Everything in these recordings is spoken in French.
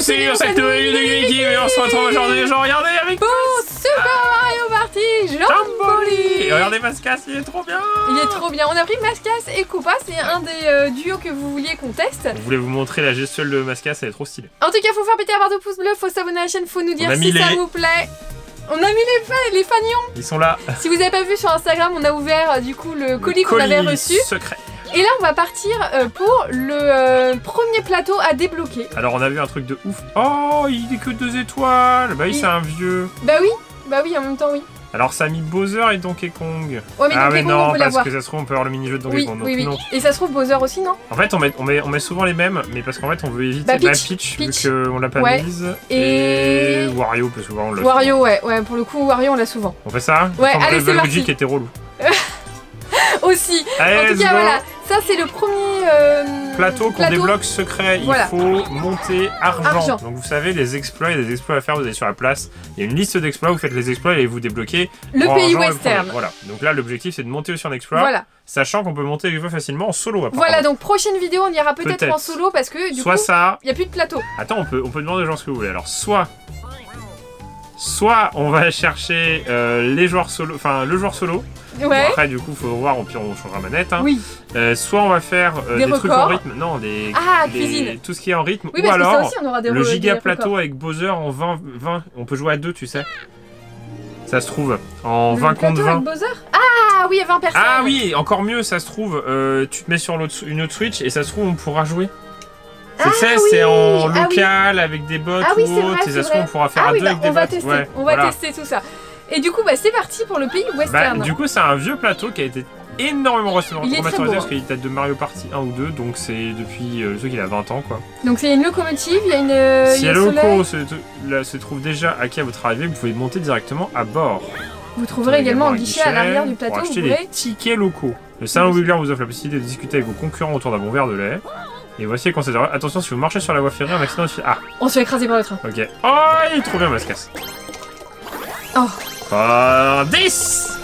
c'est cette nouvelle vidéo de Geeky et on se retrouve aujourd'hui, genre regardez avec pour Super Mario Party Jamboli. Et regardez Mascas, il est trop bien. Il est trop bien, on a pris Mascas et Koopa, c'est un des duos que vous vouliez qu'on teste. On voulait vous montrer la gestuelle de Mascas, elle est trop stylée. En tout cas, faut faire péter la barre de pouce bleu, faut s'abonner à la chaîne, faut nous dire si ça vous plaît. On a mis les fagnons. Ils sont là. Si vous avez pas vu sur Instagram, on a ouvert du coup le colis qu'on avait reçu. Secret. Et là, on va partir pour le premier plateau à débloquer. Alors, on a vu un truc de ouf. Oh, il est que 2 étoiles. Bah oui, c'est un vieux. Bah oui, en même temps, oui. Alors, ça a mis Bowser et Donkey Kong. Ouais, mais Donkey Kong, on peut l'avoir. parce que ça se trouve, on peut avoir le mini-jeu de Donkey Kong. Oui. Non. Et ça se trouve Bowser aussi, non? En fait, on met souvent les mêmes, mais parce qu'en fait, on veut éviter Peach. Vu qu'on l'a pas mise. Et Wario, parce que on l'a. Wario, ouais, pour le coup, Wario, on l'a souvent. On fait ça? Ouais, allez, c'est parti. Qui était relou. Aussi. Allez, en tout cas, voilà. Ça, c'est le premier plateau qu'on débloque secret. Il faut monter argent. Donc, vous savez, les exploits, il y a des exploits à faire. Vous allez sur la place. Il y a une liste d'exploits. Vous faites les exploits et vous débloquez le pays western. Voilà. Donc là, l'objectif, c'est de monter sur un exploit. Sachant qu'on peut monter les jeux facilement en solo. Voilà, donc prochaine vidéo, on ira peut-être en solo parce que du coup, il n'y a plus de plateau. Attends, on peut demander aux gens ce que vous voulez. Alors, soit on va chercher les joueurs solo, enfin le joueur solo. Ouais. Bon, après, du coup, faut voir, au pire, on changera manette. Hein. Oui. Soit on va faire des trucs en rythme. Non, cuisine. Tout ce qui est en rythme. Oui, ou alors, ça aussi, on aura le giga plateau avec Bowser en 20. On peut jouer à 2, tu sais. Ça se trouve. En 20 contre 20. Avec Bowser ? Ah oui, à 20 personnes. Ah oui, encore mieux, ça se trouve. Tu te mets sur une autre Switch et ça se trouve, on pourra jouer. Tu sais, c'est en local avec des bots ou autre. Et ça se trouve, on pourra faire à 2 avec des bots. On va tester tout ça. Et du coup, c'est parti pour le pays western. Du coup, c'est un vieux plateau qui a été énormément remasterisé parce qu'il date de Mario Party 1 ou 2, donc c'est depuis le truc il a 20 ans quoi. Donc c'est une locomotive, il y a une. Si la loco se trouve déjà acquis à votre arrivée, vous pouvez monter directement à bord. Vous trouverez également un guichet à l'arrière du plateau. Pour acheter des tickets locaux. Le salon Wiggler vous offre la possibilité de discuter avec vos concurrents autour d'un bon verre de lait. Et voici les conseils. Attention, si vous marchez sur la voie ferrée, un accident de on se fait écraser par le train. Ok. Oh, il est trop bien, Mascas. Oh. 10.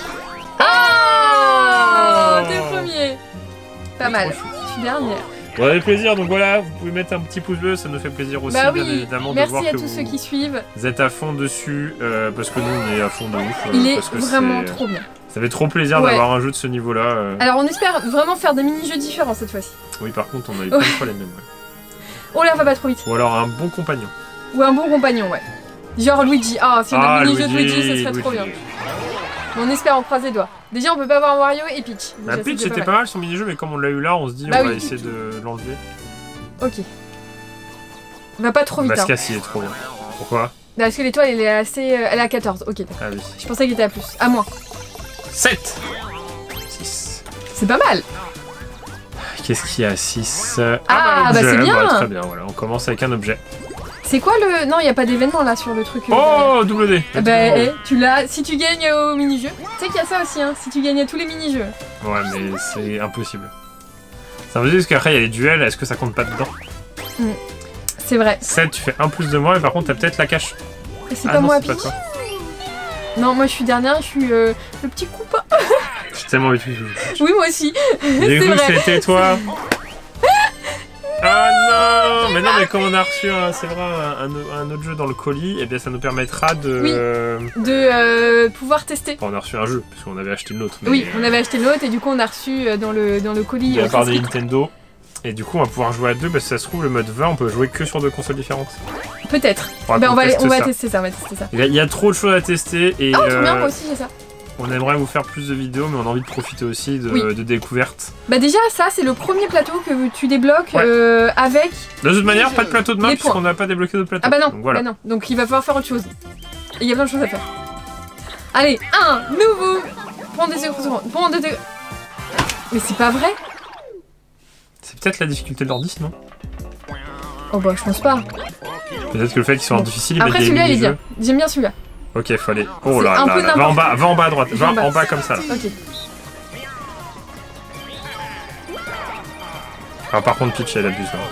T'es premier. Pas mal. Je suis dernière. Bon, avec plaisir, donc voilà, vous pouvez mettre un petit pouce bleu, ça nous fait plaisir aussi, bien évidemment, de voir que merci à tous ceux qui suivent. Vous êtes à fond dessus, parce que nous, on est à fond de ouf. Il est vraiment trop bien. Ça fait trop plaisir d'avoir un jeu de ce niveau-là. Alors, on espère vraiment faire des mini-jeux différents cette fois-ci. Oui, par contre, on a eu plein de fois les mêmes. Oh là, va pas trop vite. Ou alors un bon compagnon. Ou un bon compagnon, ouais. Genre Luigi. Si on a un mini-jeu de Luigi, ce serait trop bien. On espère, on croise les doigts. Déjà, on peut pas avoir Wario et Peach. Peach, c'était pas mal son mini-jeu, mais comme on l'a eu là, on se dit, on va essayer de l'enlever. Ok. Va pas trop vite. Mascas, il est trop bien. Pourquoi? Parce que l'étoile, elle est assez. Elle est à 14. Ok. Ah oui. Je pensais qu'il était à plus. À moins. 7. 6. C'est pas mal. Qu'est-ce qu'il y a à 6? C'est bien. Très bien, voilà. On commence avec un objet. C'est quoi le... Non, il n'y a pas d'événement là sur le truc. Oh, double D. Tu l'as. Si tu gagnes au mini-jeu. Tu sais qu'il y a ça aussi, hein. Si tu gagnes à tous les mini-jeux. Ouais, mais c'est impossible. Ça veut dire parce qu'après, il y a les duels. Est-ce que ça compte pas dedans? C'est vrai. 7, tu fais 1 plus de moi, et par contre, t'as peut-être la cache. C'est pas moi, Peach. Non, moi je suis dernière, je suis le petit Koopa. J'ai tellement envie de jouer. Oui, moi aussi. Du coup, c'était toi. Ah non! Mais non, mais comme on a reçu c'est vrai, un autre jeu dans le colis, et bien ça nous permettra de pouvoir tester. Enfin, on a reçu un jeu, parce qu'on avait acheté le nôtre. Mais... Oui, on avait acheté le nôtre et du coup on a reçu dans le colis. De la part de Nintendo. Et du coup, on va pouvoir jouer à 2, parce que ça se trouve, le mode 20, on peut jouer que sur 2 consoles différentes. Peut-être. On va tester ça, Il y a trop de choses à tester. Et, trop bien, moi aussi j'ai ça. On aimerait vous faire plus de vidéos, mais on a envie de profiter aussi de découvertes. Déjà, ça, c'est le premier plateau que tu débloques avec... De toute manière, pas de plateau de map, puisqu'on n'a pas débloqué d'autres plateaux. Ah bah non, donc, voilà. non, donc il va falloir faire autre chose. Et il y a plein de choses à faire. Allez, un nouveau... Prends des secondes. Mais c'est pas vrai. C'est peut-être la difficulté de l'ordi, non? Oh bah, je pense pas. Peut-être que le fait qu'ils soient difficiles, après, celui-là, il est bien. J'aime bien celui-là. Ok, faut aller. Oh là là, va en bas à droite, va en bas comme ça. Là. Ok. Alors, par contre, Peach, elle abuse là.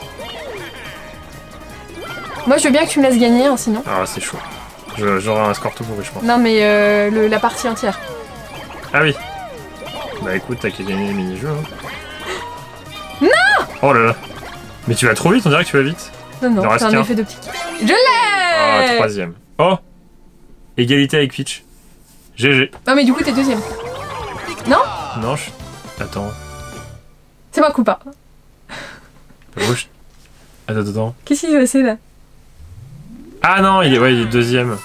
Moi, je veux bien que tu me laisses gagner, hein, sinon. Ah, c'est chaud. J'aurai un score tout pourri, je pense. Non, mais la partie entière. Ah oui. Bah écoute, t'as qu'à gagner les mini-jeux. Hein. Non! Oh là là. Mais tu vas trop vite, on dirait que tu vas vite. Non, c'est un effet d'optique. Je l'ai. Ah, 3ème. Oh, égalité avec Peach. GG. Non, mais du coup, t'es 2ème. Non? Non, Attends. C'est ma coupa. Attends. Qu'est-ce qu'il va passer là? Ah non, il est 2ème.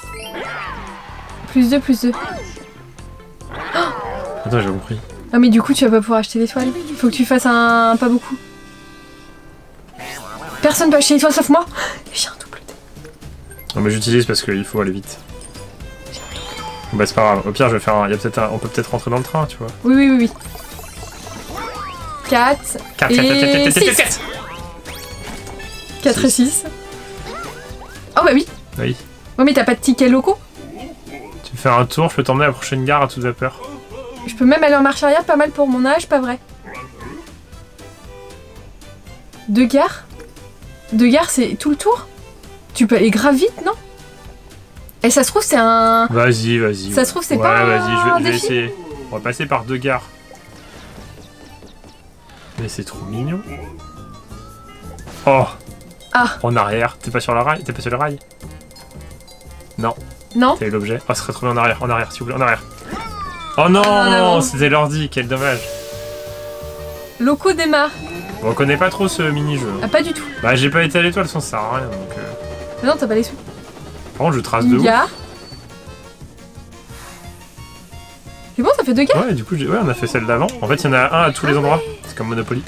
+2, +2. Attends, j'ai compris. Ah, mais du coup, tu vas pas pouvoir acheter l'étoile. Faut que tu fasses un... pas beaucoup. Personne peut acheter l'étoile sauf moi. J'ai un double D. Non, mais j'utilise parce qu'il faut aller vite. Bah, c'est pas grave. Au pire, je vais faire un... On peut peut-être rentrer dans le train, tu vois. Oui. 4 et 6. 4 et 6. Oh bah oui. Oui. Ouais, mais t'as pas de tickets locaux? Tu veux faire un tour, je peux t'emmener à la prochaine gare à toute vapeur. Je peux même aller en marche arrière, pas mal pour mon âge, pas vrai. 2 gares? 2 gares, c'est tout le tour? Tu peux aller grave vite, non? Et ça se trouve, c'est un... Vas-y. Ça se trouve, c'est pas vas-y, je vais essayer. On va passer par 2 gares. Mais c'est trop mignon. Oh. Ah. En arrière. T'es pas sur le rail? T'es pas sur le rail? Non. Non. T'as eu l'objet. Oh, ça serait trop bien en arrière, s'il vous plaît, en arrière. Oh non, c'était l'ordi, quel dommage. Locaux démarre. On connaît pas trop ce mini-jeu. Ah, pas du tout. Bah, j'ai pas été à l'étoile, ça sert à rien, donc... Mais non, t'as pas les sous. Par contre, je trace de ouf. C'est bon, ça fait 2 gares? Ouais, du coup, on a fait celle d'avant. En fait, il y en a un à tous les endroits. C'est comme Monopoly.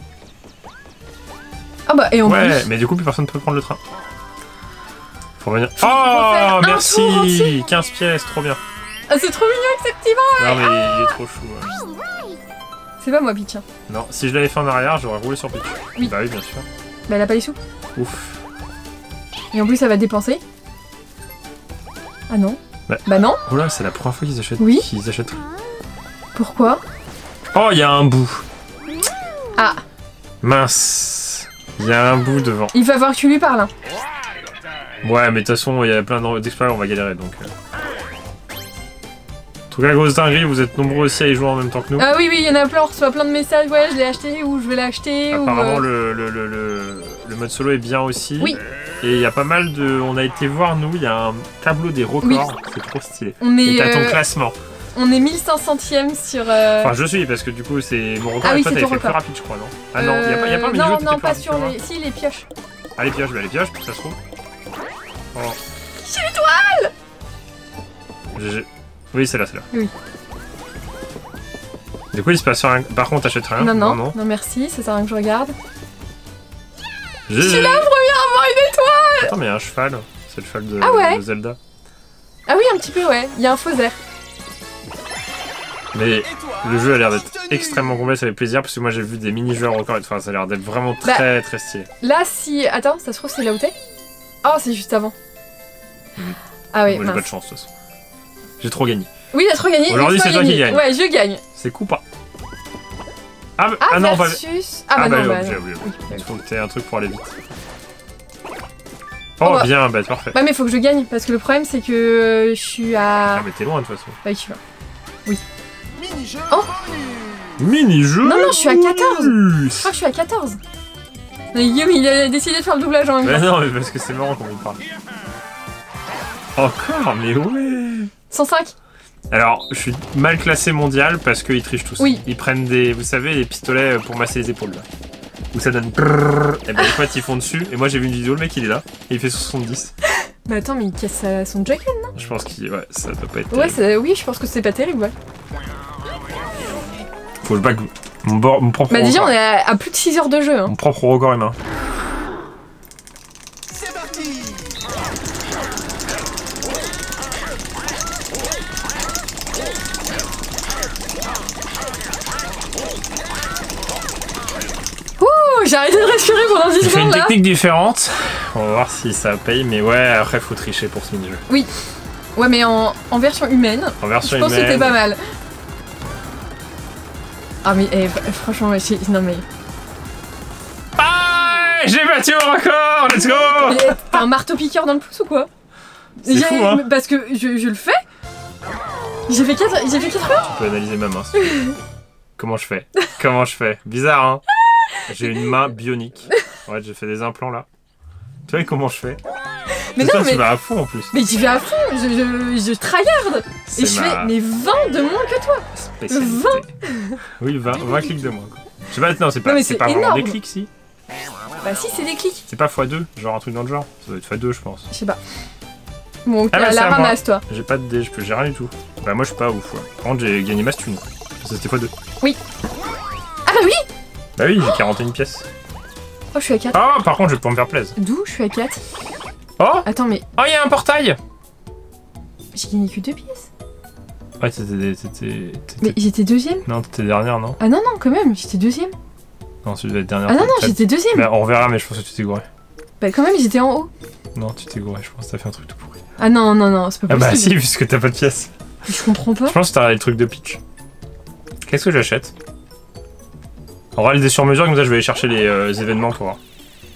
Ah bah, et en plus... Ouais, mais du coup, plus personne peut prendre le train. Faut revenir... Oh, merci 15 pièces, trop bien. Ah, c'est trop mignon avec ce petit bras. Non, mais il est trop chou. Ouais. C'est pas moi, Peach. Non, si je l'avais fait en arrière, j'aurais roulé sur Peach. Oui. Bah oui, bien sûr. Bah, elle a pas les sous. Ouf. Et en plus, ça va dépenser. Ah non. Bah non. Oula, c'est la première fois qu'ils achètent. Oui. Qu'ils achètent. Pourquoi? Oh, il y a un bout. Ah. Mince. Il y a un bout devant. Il va falloir que tu lui parles. Hein. Ouais, mais de toute façon, il y a plein d'exploits, on va galérer, donc... En tout cas, grosse dinguerie, vous êtes nombreux aussi à y jouer en même temps que nous. Ah oui, il y en a plein, on reçoit plein de messages, ouais, je l'ai acheté, ou je vais l'acheter, apparemment, le mode solo est bien aussi. Oui. Et il y a pas mal de... On a été voir, nous, il y a un tableau des records, oui. C'est trop stylé. On est... Et t'as ton classement. On est 1500ème sur... Enfin, je suis, parce que du coup, c'est mon record, ah, et oui, toi, t'avais fait record. Plus rapide, je crois, non? Ah non, il y a pas un mini-jeu qui était plus pas sur les... Si, les pioches. Ah, les pioches, bah les pioches, ça se trouve. Oh. J'ai l'étoile. GG. Oui, c'est là. Oui. Du coup, il se passe sur un... Par contre, t'achètes rien? Non, merci, ça sert à rien que je regarde. GG. Je suis la première à avoir une étoile. Attends, mais il y a un cheval. C'est le cheval de, de Zelda. Ah oui, un petit peu, ouais. Il y a un faux air. Mais le jeu a l'air d'être extrêmement complet, ça fait plaisir, parce que moi j'ai vu des mini-jeux en record et enfin, ça a l'air d'être vraiment très stylé. Là, si... Attends, ça se trouve, c'est là où t'es? Oh, c'est juste avant. Ah oui, moi, j'ai pas de chance, de toute façon. J'ai trop gagné. Oui, t'as trop gagné. Aujourd'hui, c'est toi qui gagne. Ouais, je gagne. C'est coup pas. Ah non, versus... Ah bah non, bah il faut que t'aies un truc pour aller vite. Oh, bien, bah parfait. Bah mais faut que je gagne, parce que le problème c'est que je suis à... Ah mais t'es loin de toute façon. Bah tu vas. Oui. Mini-jeu. Oh, mini-jeu. Non, je suis à 14. Je crois que je suis à 14. Mais Guillaume, il a décidé de faire le doublage en même temps. Bah non, mais parce que c'est marrant qu'on me parle. Encore, mais ouais. 105. Alors, je suis mal classé mondial parce qu'ils trichent tous. Oui. Ils prennent des, vous savez, les pistolets pour masser les épaules là. Où ça donne... Et ben les potes ils font dessus. Et moi j'ai vu une vidéo, le mec il est là. Et il fait 70. Bah attends, mais il casse son jacket, non? Je pense qu'il... Ouais, ça doit pas être... Ouais, oui, je pense que c'est pas terrible, ouais. Faut que je bague mon propre Bah déjà, record. on est à plus de 6 heures de jeu. Hein. Mon propre record humain. C'est parti. Ouh, j'ai arrêté de respirer pendant 10 J'ai fait secondes une là. technique différente. On va voir si ça paye. Mais ouais, après faut tricher pour ce mini-jeu. Oui. Ouais, mais en version humaine. En version je pense humaine. que c'était pas mal. Ah mais franchement, non mais... Ah, j'ai battu mon record. Let's go. T'as un marteau-piqueur dans le pouce ou quoi? C'est fou, hein. Parce que je le fais. J'ai fait 4 heures. Tu peux analyser ma main. Si tu veux. Comment je fais? Comment je fais? Bizarre, hein? J'ai une main bionique. Ouais, j'ai fait des implants là. Tu vois comment je fais? Mais non, mais... tu vas à fond en plus. Mais tu vas à fond, je tryhard. Et je fais mais 20 de moins que toi. 20. Oui, 20 clics de moins. Quoi. Je sais pas, non, c'est pas vraiment des clics, si. Bah si, c'est des clics. C'est pas x2, genre un truc dans le genre. Ça doit être x2, je pense. Je sais pas. Bon, la ramasse, toi. J'ai pas de dés, j'ai rien du tout. Bah moi je suis pas ouf. Ouais. Par contre, j'ai gagné ma thune. C'était x2. Oui. Ah bah oui. Bah oui, j'ai 41 pièces. Oh, je suis à 4. Oh, par contre, je vais pas me faire plaisir. D'où je suis à 4. Oh. Attends, mais... Oh, il y a un portail. J'ai gagné que 2 pièces. Ouais, t'étais... Mais j'étais deuxième. Non, t'étais dernière, non? Ah non, non, quand même, j'étais deuxième. Non, tu devais être dernière. Ah non, non, j'étais deuxième. Bah, on verra, mais je pense que tu t'es gouré. Bah quand même, j'étais en haut. Non, tu t'es gouré, je pense que t'as fait un truc tout pourri. Ah non, non, non, c'est pas possible. Ah bah si, puisque t'as pas de pièces. Je comprends pas. Je pense que t'as le truc de Peach. Qu'est-ce que j'achète? On va aller sur mesure, comme ça je vais aller chercher les événements pour voir.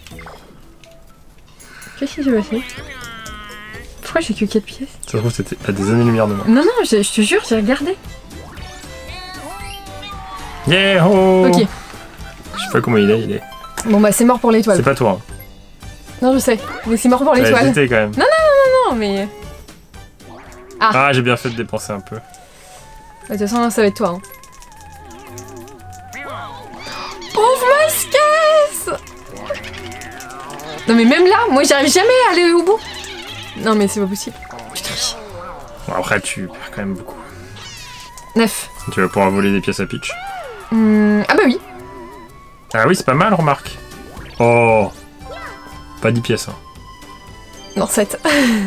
Qu'est-ce que j'ai passé? Pourquoi j'ai que 4 pièces? Ça se trouve c'était à des années-lumière de moi. Non, non, je te jure, j'ai regardé. Yeah oh. Ok. Je sais pas comment il est. Bon bah c'est mort pour l'étoile. C'est pas toi. Hein. Non, je sais, mais c'est mort pour l'étoile. Hésité quand même. Non, non, non, non, non, mais... Ah, j'ai bien fait de dépenser un peu. Bah, de toute façon, ça va être toi. Hein. Pauvre Mascasse! Non mais même là, moi j'arrive jamais à aller au bout. Non mais c'est pas possible. Tu triches. Bon, après tu perds quand même beaucoup. 9. Tu vas pouvoir voler des pièces à Peach. Ah bah oui. Ah oui, c'est pas mal, remarque. Oh. Pas 10 pièces. Hein. Non, 7.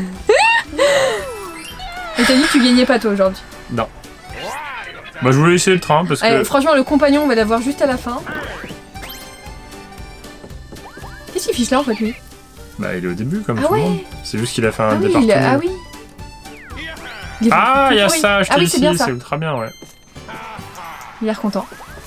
Et t'as dit que tu gagnais pas toi aujourd'hui? Non. Bah je voulais essayer le train parce que... Franchement, le compagnon, on va l'avoir juste à la fin. Qu'est-ce qu'il fiche là en fait lui? Bah il est au début comme tout le monde. C'est juste qu'il a fait un départ. Ah oui. Ah, il y a ça, je t'ai dit, c'est ultra bien, ouais. Il a l'air content.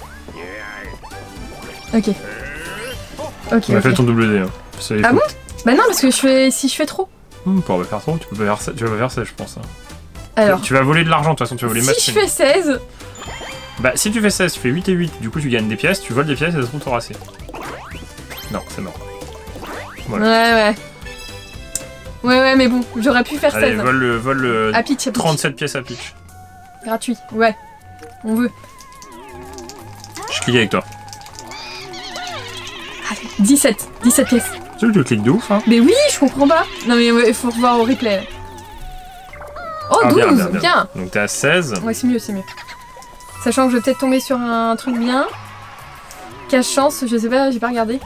Ok. Ok. On a fait ton double D. Hein. Ah bon? Bah non, parce que si je fais trop. Pour pas faire trop, tu vas pas faire ça, je pense. Hein. Alors. Tu vas voler de l'argent, de toute façon, tu vas voler Si je fais 16. Bah si tu fais 16, tu fais 8 et 8, du coup tu gagnes des pièces, tu voles des pièces et ça se trouve t'auras assez. Non, c'est mort. Voilà. Ouais, mais bon, j'aurais pu faire 16. Allez, vole à Peach, 37 pièces à Peach. Gratuit, ouais. On veut. Je clique avec toi. Allez, 17 pièces. Tu cliques de ouf, hein. Mais oui, je comprends pas. Non mais il faut revoir au replay. Oh, 12, bien. Donc t'es à 16. Ouais, c'est mieux. Sachant que je vais peut-être tomber sur un truc bien. Cache chance, je sais pas, j'ai pas regardé.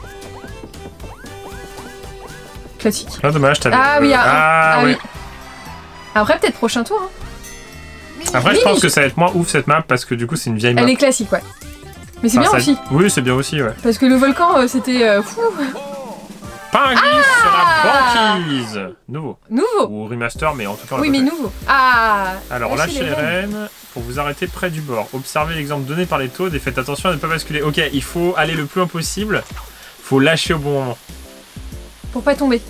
Classique. Ah dommage, t'avais... Ah oui, oui. Après peut-être prochain tour. Hein. Après je pense que ça va être moins ouf cette map parce que du coup c'est une vieille map. Elle est classique, ouais. Mais c'est bien aussi. Oui, c'est bien aussi, ouais. Parce que le volcan c'était fou. Pinguis sur la banquise. Nouveau. Ou remaster, mais en tout cas on oui, mais nouveau. Ah. Alors lâchez les rênes pour vous arrêter près du bord. Observez l'exemple donné par les taudes et faites attention à ne pas basculer. Ok, il faut aller le plus loin possible. Faut lâcher au bon moment. Pour pas tomber.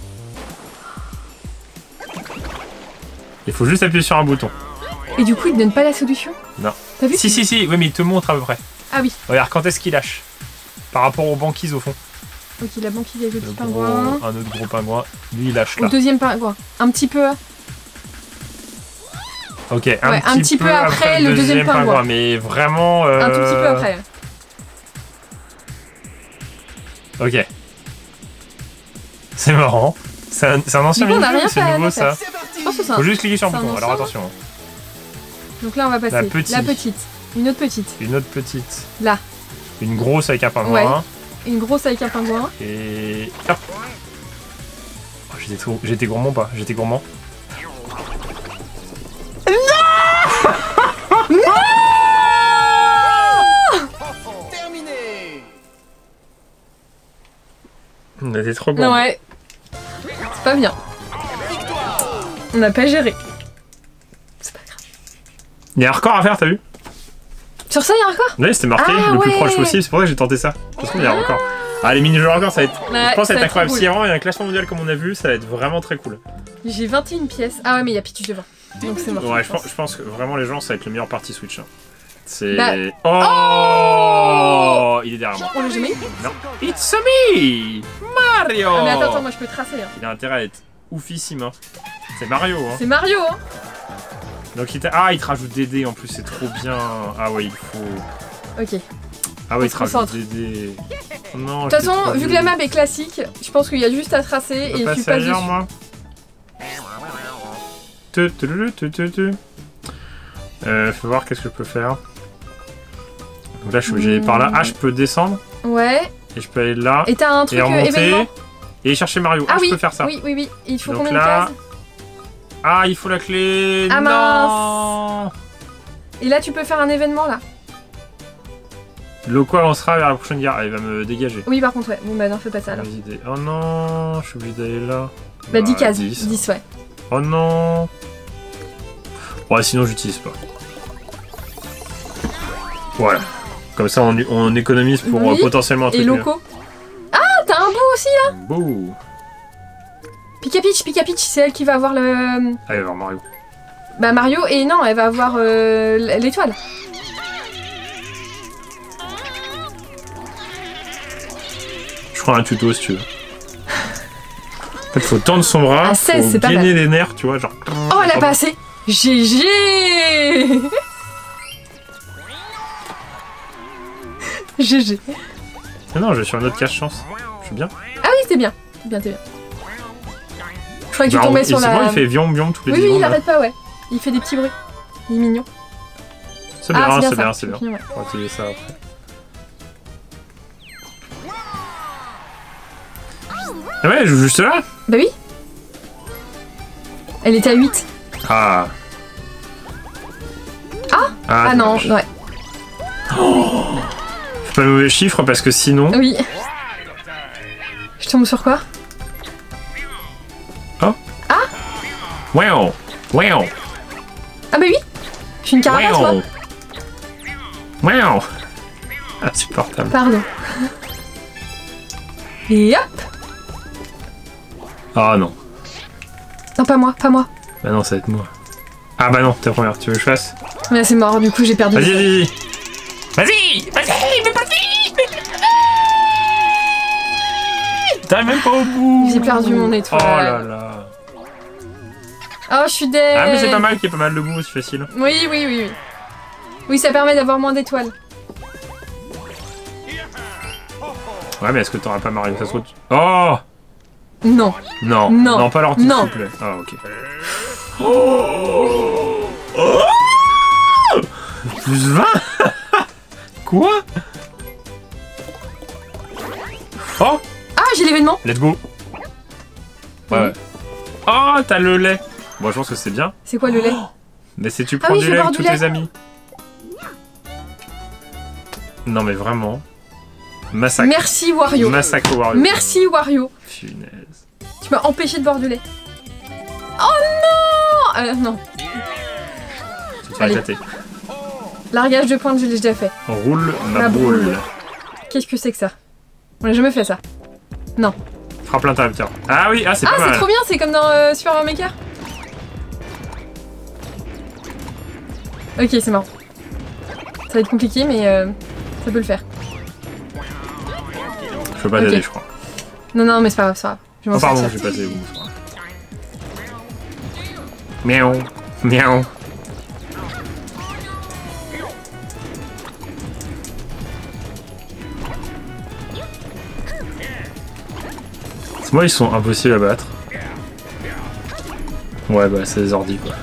Il faut juste appuyer sur un bouton. Et du coup, il te donne pas la solution? Non. T'as vu? Si, oui, mais il te montre à peu près. Ah oui. Regarde, quand est-ce qu'il lâche? Par rapport aux banquises au fond. Ok, la banquise avec le petit pingouin. Un autre gros pingouin. Lui, il lâche là. Le deuxième pingouin. Un petit peu. Ok, un petit peu après le deuxième pingouin. Mais vraiment. Un tout petit peu après. Ok. C'est marrant. C'est un ancien mini-jeu, c'est nouveau ça. Faut juste cliquer sur un bouton, alors attention. Donc là on va passer la petite. Une autre petite. Une autre petite. Là. Une grosse avec un pingouin. Ouais. Une grosse avec un pingouin. Et hop. Oh, j'étais gourmand pas? J'étais gourmand. Non. Terminé. On était trop gourmand. Ouais. C'est pas bien. On n'a pas géré. C'est pas grave. Il y a un record à faire, t'as vu? Sur ça, il y a un record? Oui, c'était marqué le plus proche possible, c'est pour ça que j'ai tenté ça. Parce qu'il y a un record. Ah, les mini-jeux records, ça va être. Je pense que ça va être incroyable. Si vraiment il y a un classement mondial comme on a vu, ça va être vraiment très cool. J'ai 21 pièces. Ah ouais, mais il y a Peach devant. Donc c'est mort. Ouais, je pense que vraiment les gens, ça va être le meilleur party Switch. Hein. C'est... Bah... Oh, il est derrière moi. On l'a jamais eu? Non. It's me Mario. Ah mais attends, moi je peux tracer. Hein. Il a intérêt à être oufissime. Hein. C'est Mario. Hein. C'est Mario. Hein. Donc il te rajoute des dés en plus, c'est trop bien. Ah ouais, il faut... Ok. Ah ouais, il te rajoute des dés. Non, de toute façon, vu que la map est classique, je pense qu'il y a juste à tracer et je suis pas dessus. Moi. Faut voir qu'est-ce que je peux faire. Donc là, je suis obligé par là. Ah, je peux descendre. Ouais. Et je peux aller là. Et t'as un truc événement. Et chercher Mario. Ah, oui, je peux faire ça. Oui, oui, oui. Il faut donc combien là... de cases? Ah, il faut la clé. Ah non mince. Et là, tu peux faire un événement là. Le quoi avancera vers la prochaine gare. Ah, il va me dégager. Oui, par contre, ouais. Bon, bah non, fais pas ça alors. Oh non, je suis obligé d'aller là. Bah 10 cases. 10, ouais. Oh non. Ouais, sinon j'utilise pas. Voilà. Comme ça, on économise pour potentiellement un truc. Et locaux. Ah, t'as un beau aussi là. Beau. Pika Peach, c'est elle qui va avoir le... Ah, elle va avoir Mario. Bah Mario, et non, elle va avoir l'étoile. Je prends un tuto si tu veux. En fait, faut tendre son bras, faut gainer les nerfs, tu vois, genre... Oh, elle a pas assez. GG. GG. Non, je suis sur une autre cache-chance. Je suis bien. Ah oui, t'es bien. T'es bien. Je croyais que tu tombais sur la... C'est bon, il fait viom viom tous les 10 secondes. Oui, il là. arrête pas, ouais. Il fait des petits bruits. Il est mignon. C'est bien, c'est bien, c'est bien. Ouais. On va utiliser ça après. Ah ouais, elle joue juste là? Bah oui. Elle était à 8. Ah. Ah non, ouais. Oh, fais pas le mauvais chiffre parce que sinon... Oui. Je tombe sur quoi? Oh. Ah. Wow. Wow. Ah bah oui. Je suis une carapace, moi. Wow. Insupportable. Pardon. Et hop. Ah non. Non, pas moi, pas moi. Bah non, ça va être moi. Ah bah non, t'es la première, tu veux que je fasse? Mais c'est mort, du coup j'ai perdu. Vas-y, vas-y. Vas-y, mais vas-y. T'as même pas au bout. J'ai perdu mon étoile. Oh là là. Oh, je suis dead. Ah mais c'est pas mal qu'il y ait pas mal de bout, c'est facile. Oui. Oui, ça permet d'avoir moins d'étoiles. Ouais, mais est-ce que t'auras pas Mario? Ça se trouve... Oh. Non. Non, pas l'ortie, s'il vous plaît. Ah, ok. Oh. Plus 20. Quoi? Oh. Ah, j'ai l'événement. Let's go. Ouais. Oh, t'as le lait. Bon, je pense que c'est bien. C'est quoi le lait? Mais c'est tu prends du lait avec tous tes amis. Non, mais vraiment. Massacre. Merci Wario. Massacre Wario. Merci Wario. Punaise. Tu m'as empêché de boire du lait. Oh non. Non. Tu te fais éclater. Largage de pointe, je l'ai déjà fait. Roule ma boule. Qu'est-ce que c'est que ça? On n'a jamais fait ça. Non. Frappe l'interrupteur. Ah oui, c'est pas mal. Ah, c'est trop bien, c'est comme dans Super Mario Maker. Ok, c'est marrant. Ça va être compliqué, mais ça peut le faire. Je peux pas t'aider, je crois. Non, mais c'est pas grave, ça va. Oh pardon, j'ai passé où? Miaou, miaou. Moi, ils sont impossibles à battre. Ouais, bah, c'est des ordis, quoi.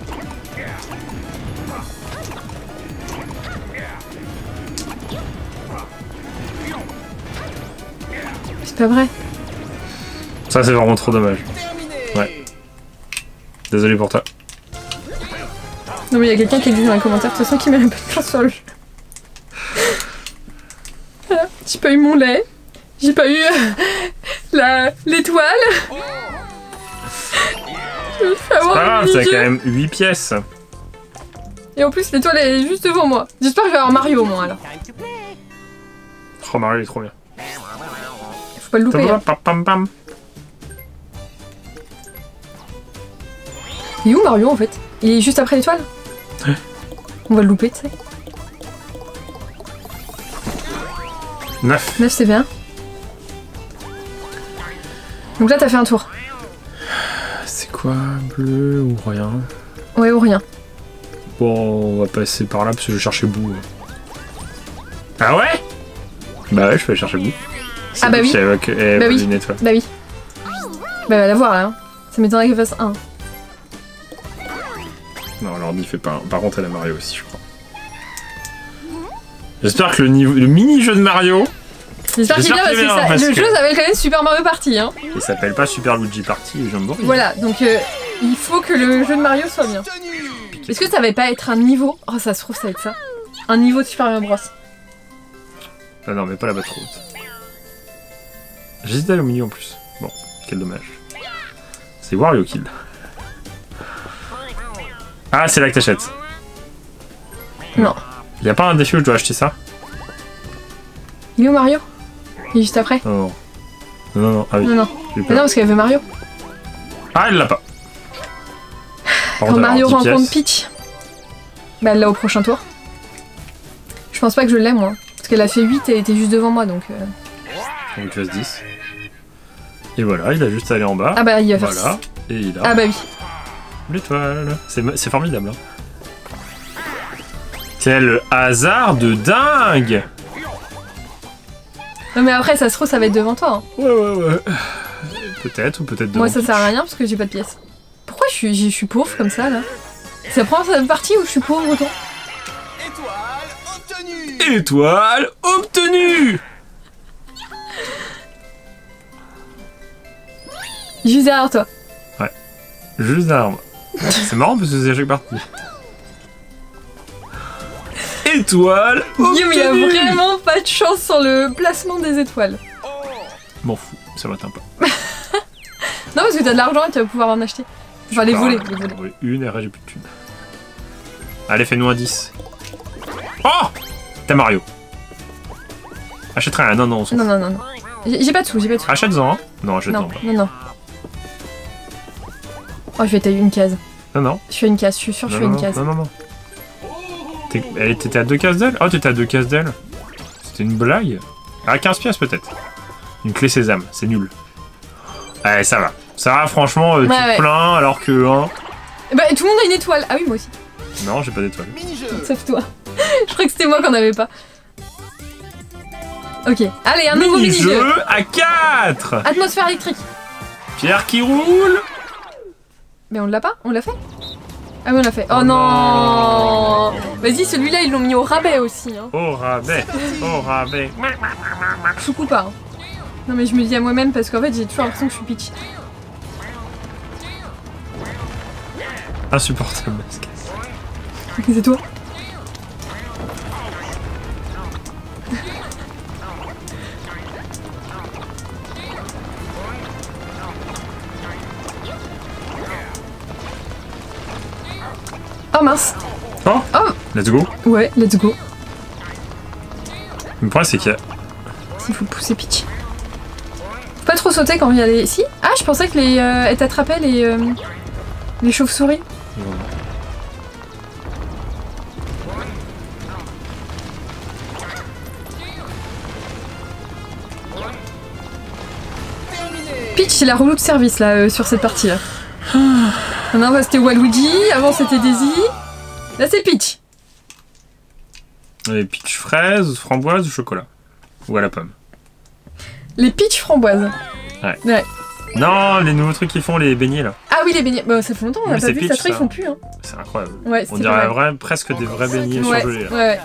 C'est pas vrai. Ça, c'est vraiment trop dommage. Ouais. Désolé pour toi. Non, mais il y a quelqu'un qui a dit dans les commentaires, de toute façon, qu'il met un peu de chance sur le jeu. Voilà. J'ai pas eu mon lait. J'ai pas eu l'étoile. C'est pas grave, c'est quand même 8 pièces. Et en plus, l'étoile est juste devant moi. J'espère que je vais avoir Mario au moins alors. Oh, Mario il est trop bien. Faut pas le louper. Hein. Il est où Mario en fait? Il est juste après l'étoile? On va le louper, tu sais. 9. 9 c'est bien. Donc là t'as fait un tour. C'est quoi? Bleu ou rien? Ouais, ou rien. Bon, on va passer par là parce que je cherchais bout. Ah ouais? Bah ouais, je peux aller chercher bout. Ah bah oui. Bah oui. Une étoile. Bah oui. Bah va la voir là. Hein. Ça m'étonnerait qu'elle fasse 1. Non, l'ordi fait pas. Par contre, elle a Mario aussi, je crois. J'espère que le mini-jeu de Mario. J'espère qu'il est bien parce que le jeu s'appelle quand même Super Mario Party. Hein. Il s'appelle pas Super Luigi Party et Jamboree. Voilà, donc il faut que le jeu de Mario soit bien. Est-ce que ça va pas être un niveau? Oh, ça se trouve, ça va être ça. Un niveau de Super Mario Bros. Ah non, mais pas là-bas trop haute. J'hésite à aller au milieu en plus. Bon, quel dommage. C'est Wario Kill. Ah, c'est là que t'achètes. Non. Y'a pas un défi où je dois acheter ça? Il est où Mario? Il est juste après? Non. Non. Ah oui. Non. Mais non, parce qu'elle veut Mario. Ah, elle l'a pas. Quand Mario rencontre Peach, bah elle l'a au prochain tour. Je pense pas que je l'aime moi. Parce qu'elle a fait 8 et elle était juste devant moi donc. Donc tu fasses 10. Et voilà, il a juste à aller en bas. Ah bah il va faire voilà. 6. Et il a. Ah bah oui. L'étoile. C'est formidable. Hein. Quel hasard de dingue! Non mais après ça se trouve ça va être devant toi. Hein. Ouais. Peut-être ou peut-être devant. Moi ça sert à rien parce que j'ai pas de pièces. Pourquoi je suis pauvre comme ça là? C'est la première partie où je suis pauvre autant. Étoile obtenue. Juste derrière toi. Ouais. Juste derrière moi. C'est marrant parce que c'est à chaque partie. Étoile obtenue. Guillaume il a vraiment pas de chance sur le placement des étoiles. M'en fous, ça m'atteint pas. Non parce que t'as de l'argent et tu vas pouvoir en acheter. Enfin les voler. Une et j'ai plus de thunes. Allez, fais-nous un 10. Oh! T'as Mario. Achèterai un. Non, on s'en fout. Non. J'ai pas de sous, Achète-en, hein? Non, achète-en. Non. Oh, je vais tailler une case. Non. Je fais une case, je suis sûre que je fais une case. Non. T'étais à 2 cases d'elle? Oh, t'étais à 2 cases d'elle? C'était une blague? Ah, 15 pièces peut-être. Une clé sésame, c'est nul. Ouais, ça va. Ça va, franchement, tu te plains alors que. Hein... Bah, tout le monde a une étoile. Ah oui, moi aussi. Non, j'ai pas d'étoile. Sauf toi. Je crois que c'était moi qu'on avait pas. Ok, allez, un nouveau mini-jeu à 4. Atmosphère électrique. Pierre qui roule. Mais on l'a pas? On l'a fait? Ah oui, on l'a fait. Oh non. Vas-y, celui-là, ils l'ont mis au rabais aussi. Hein. Au rabais. Je coupe pas. Hein. Non mais je me dis à moi-même parce qu'en fait, j'ai toujours l'impression que je suis Peach. Insupportable. C'est toi. Oh mince. Oh. Let's go. Ouais, let's go. Le problème c'est qu'il y a... Il faut pousser Peach. Faut pas trop sauter quand il y a les... Si. Ah, je pensais que elle t'attrapait les chauves-souris. Peach, c'est la relou de service là sur cette partie là. Non, c'était Waluigi, avant c'était Daisy. Là c'est Peach. Les Peach fraise, framboise ou chocolat? Ou à la pomme? Les Peach framboises. Ouais. Non, les nouveaux trucs qu'ils font, les beignets là. Ah oui, les beignets. Bah, ça fait longtemps, on a pas vu, Peach, ça ils font plus. Hein. C'est incroyable. Ouais, on dirait presque des vrais beignets surgelés. Ouais.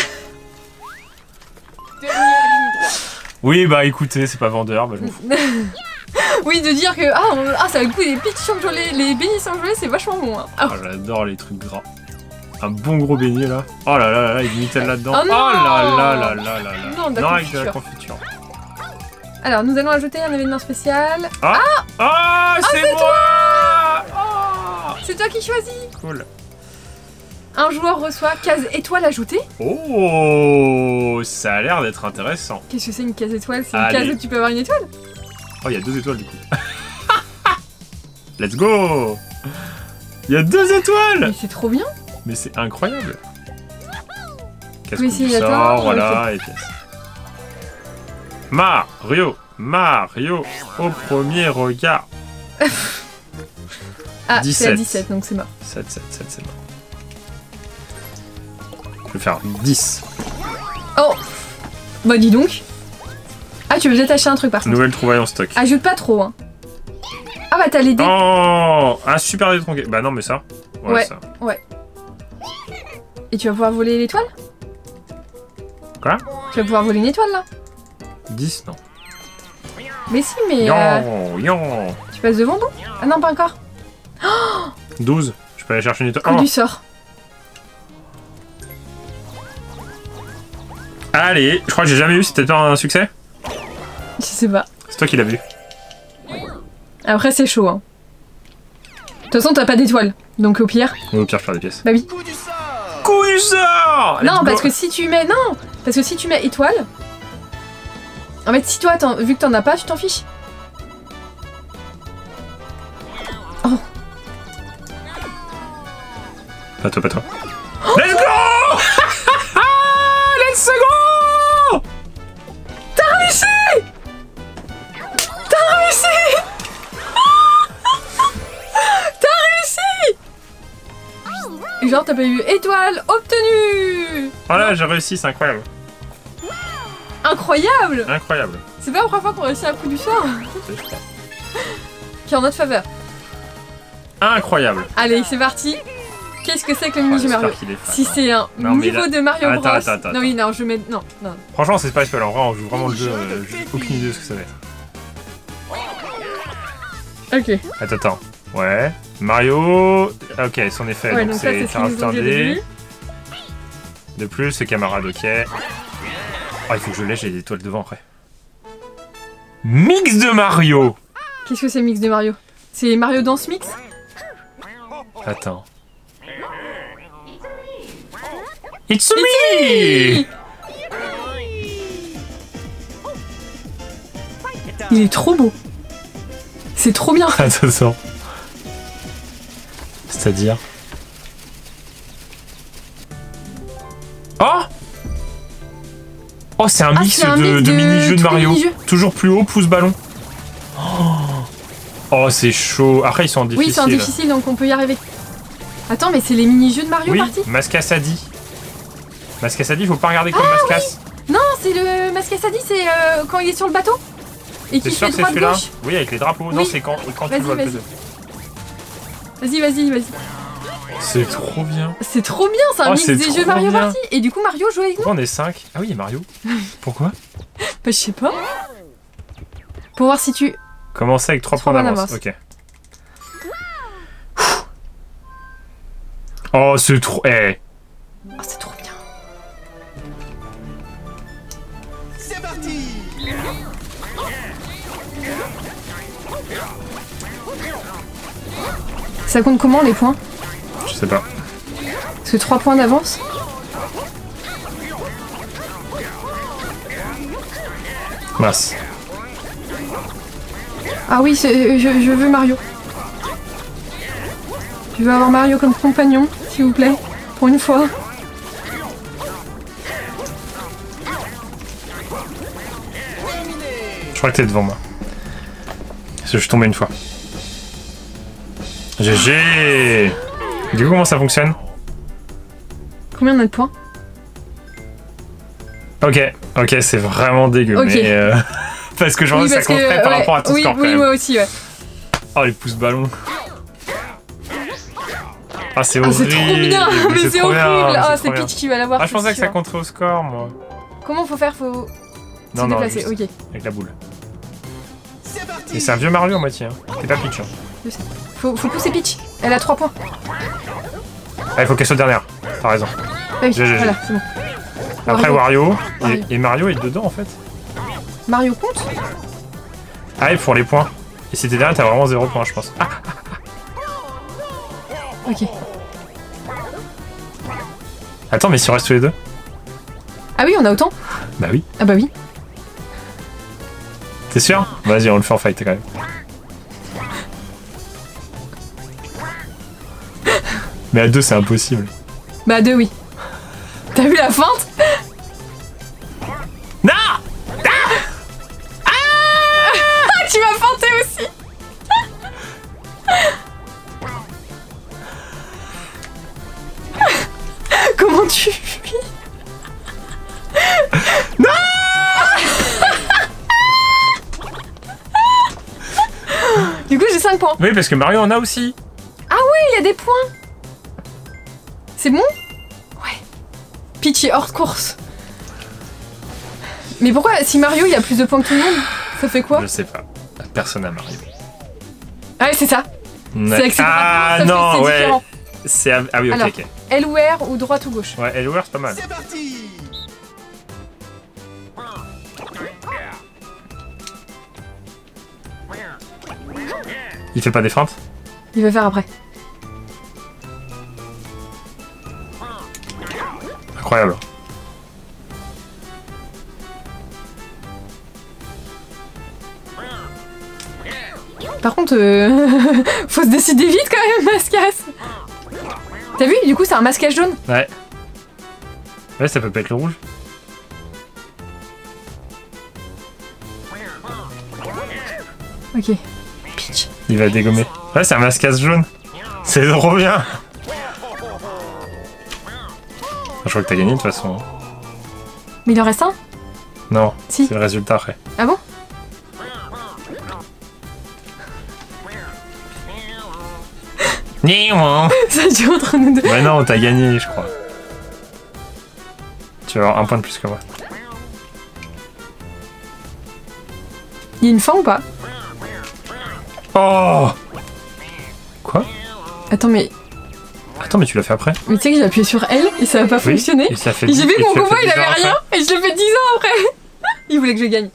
Oui, bah écoutez, c'est pas vendeur, bah je m'en fous. Oui, de dire que ça a le goût des Peach surgelés, les beignets surgelés, c'est vachement bon. Hein. Oh, j'adore les trucs gras. Un bon gros beignet là. Oh là, il y a Nutella là-dedans. Oh, non là. Non, avec de la confiture. Alors, nous allons ajouter un événement spécial. C'est moi. C'est toi qui choisis. Cool. Un joueur reçoit case étoile ajoutée. Oh, ça a l'air d'être intéressant. Qu'est-ce que c'est une case étoile? C'est une case où tu peux avoir une étoile? Oh, il y a 2 étoiles du coup. Let's go. Il y a 2 étoiles. Mais c'est trop bien. Mais c'est incroyable. Qu'est-ce que tu sors, voilà, et pièces. Mario, au premier regard. Ah, c'est à 17, donc c'est mort. 7, c'est mort. Je vais faire 10. Oh! Bah dis donc. Ah, tu veux peut-être acheter un truc par contre. Nouvelle trouvaille en stock. Ajoute pas trop, hein. Ah bah t'as les dés. Oh! Un super dé tronqué. Bah non, mais ça. Ouais, ça. Ouais. Et tu vas pouvoir voler l'étoile? Quoi? Tu vas pouvoir voler une étoile là? 10, non. Mais si, mais... Tu passes devant nous? Ah non, pas encore. 12. Je peux aller chercher une étoile. Coup du sort. Allez, je crois que j'ai jamais eu, c'était un succès? Je sais pas. C'est toi qui l'as vu. Après c'est chaud, hein. De toute façon t'as pas d'étoile, donc au pire... Au pire je perds des pièces. Bah oui. Coup du sort! Non, parce que si tu mets... Non! Parce que si tu mets étoile... En fait, si toi, vu que t'en as pas, tu t'en fiches. Oh. Pas toi. Oh, let's go! Let's go! T'as réussi! T'as réussi! T'as réussi! Genre, t'as pas eu étoile obtenue! Voilà, j'ai réussi, c'est incroyable. Incroyable! Incroyable. C'est pas la première fois qu'on réussit un coup du sort. Qui est en notre faveur. Incroyable. Allez, c'est parti. Qu'est-ce que c'est que le mini-jeu Mario? Si c'est un niveau de Mario Bros. Attends. Non, oui, non, je mets... Non. Franchement, c'est pas spoil. En vrai, on joue vraiment le jeu. J'ai aucune idée de ce que ça va être. Ok. Attends. Ouais. Mario. Ok, son effet. Ouais, donc c'est un dé. De plus, ce camarade, ok. Oh, il faut que je lèche, j'ai des étoiles devant après. Mix de Mario! Qu'est-ce que c'est mix de Mario? C'est Mario Dance Mix? Attends. It's me! Il est trop beau. C'est trop bien. Attends. C'est-à-dire... Oh! Oh, c'est un mix de mini-jeux de Mario. Toujours plus haut, pouce ballon. Oh, c'est chaud. Après, ils sont en difficile. Oui, c'est en difficile, donc on peut y arriver. Attends, mais c'est les mini-jeux de Mario partis? Oui, Mascassadi. Mascassadi, faut pas regarder comme Mascasse. Oui. Non, c'est le Mascassadi, c'est quand il est sur le bateau. Et qui fait droite gauche. Oui, avec les drapeaux. Oui. Non, c'est quand tu vois le puzzle. Vas-y. C'est trop bien. C'est trop bien, c'est un mix des jeux Mario Party. Et du coup, Mario joue avec nous. Pourquoi on est 5? Ah oui, il y a Mario. Pourquoi? Bah, je sais pas. Pour voir si tu... Commencer avec 3 points d'avance. Ok. Oh, c'est trop... Oh, c'est trop bien. C'est parti. Ça compte comment, les points? Je sais pas. Parce que 3 points d'avance? Mince. Ah oui, je veux Mario. Je veux avoir Mario comme compagnon, s'il vous plaît. Pour une fois. Je crois que t'es devant moi. Parce que je suis tombé une fois. GG. Du coup, comment ça fonctionne? Combien on a de points? Ok, c'est vraiment dégueu. Okay. Mais parce que je pense que ça compterait par rapport à ton score quand même. Oui, moi aussi, ouais. Oh, les pouces ballons. Ah, c'est horrible. C'est trop bien, mais c'est horrible. Oh, c'est bien. Peach qui va l'avoir. Ah, je pensais que ça compterait au score, moi. Comment faut faire? Faut se déplacer, ok. Avec la boule. Et c'est un vieux Mario à moitié, hein. C'est pas Peach. Hein. Je sais. Faut pousser Peach. Elle a 3 points. Ah, il faut qu'elle soit dernière. T'as raison. Ah oui, voilà, c'est bon. Après Wario. Et Mario est dedans en fait. Mario compte? Ah, et pour les points. Et si t'es derrière, t'as vraiment 0 points, je pense. Ah. Ok. Attends, mais si on reste tous les deux? Ah oui, on a autant? Bah oui. Ah bah oui. T'es sûr? Vas-y, on le fait en fight quand même. Mais à 2, c'est impossible. Bah à 2, oui. T'as vu la feinte? Non! 5 points. Oui, parce que Mario en a aussi. Ah ouais, il y a des points. C'est bon? Ouais. Peach est hors course. Mais pourquoi, si Mario il a plus de points que tout le monde, ça fait quoi? Je sais pas. Personne n'a Mario. Ah ouais, c'est ça. Ah non, ouais. C'est ah oui, ok, alors, ok. L ou R ou droite ou gauche? Ouais, L ou R, c'est pas mal. C'est parti. Il fait pas des feintes? Il va faire après. Incroyable. Par contre, faut se décider vite quand même, Mascasse. T'as vu? Du coup, c'est un masquage jaune. Ouais. Ouais, ça peut pas être le rouge. Ok. Peach. Il va dégommer. Ouais, c'est un mascasse jaune. C'est trop bien. Je crois que t'as gagné de toute façon. Mais il en reste un? Non, si. C'est le résultat après. Ah bon? Ça dure entre nous deux. Bah non, t'as gagné, je crois. Tu vas avoir un point de plus que moi. Il y a une fin ou pas? Oh! Quoi? Attends, mais tu l'as fait après? tu sais que j'ai appuyé sur L et ça va pas fonctionner. Et ça fait et j'ai vu que mon combat il avait après. rien et je l'ai fait 10 ans après. Il voulait que je gagne.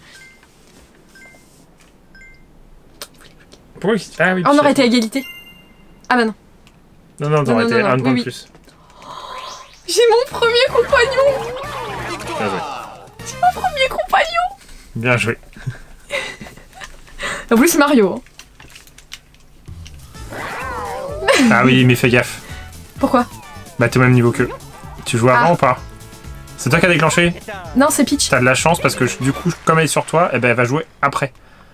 Pourquoi? Ah oui. On aurait été à égalité. Ah bah non. Non, t'aurais été un point de plus. J'ai mon premier compagnon. Bien joué. J'ai mon premier compagnon. Bien joué. En plus, c'est Mario. Ah oui, mais fais gaffe. Pourquoi? Bah t'es au même niveau qu'eux. Tu joues avant ou pas? C'est toi qui as déclenché? Non, c'est Peach. T'as de la chance parce que du coup, comme elle est sur toi, eh ben, elle va jouer après.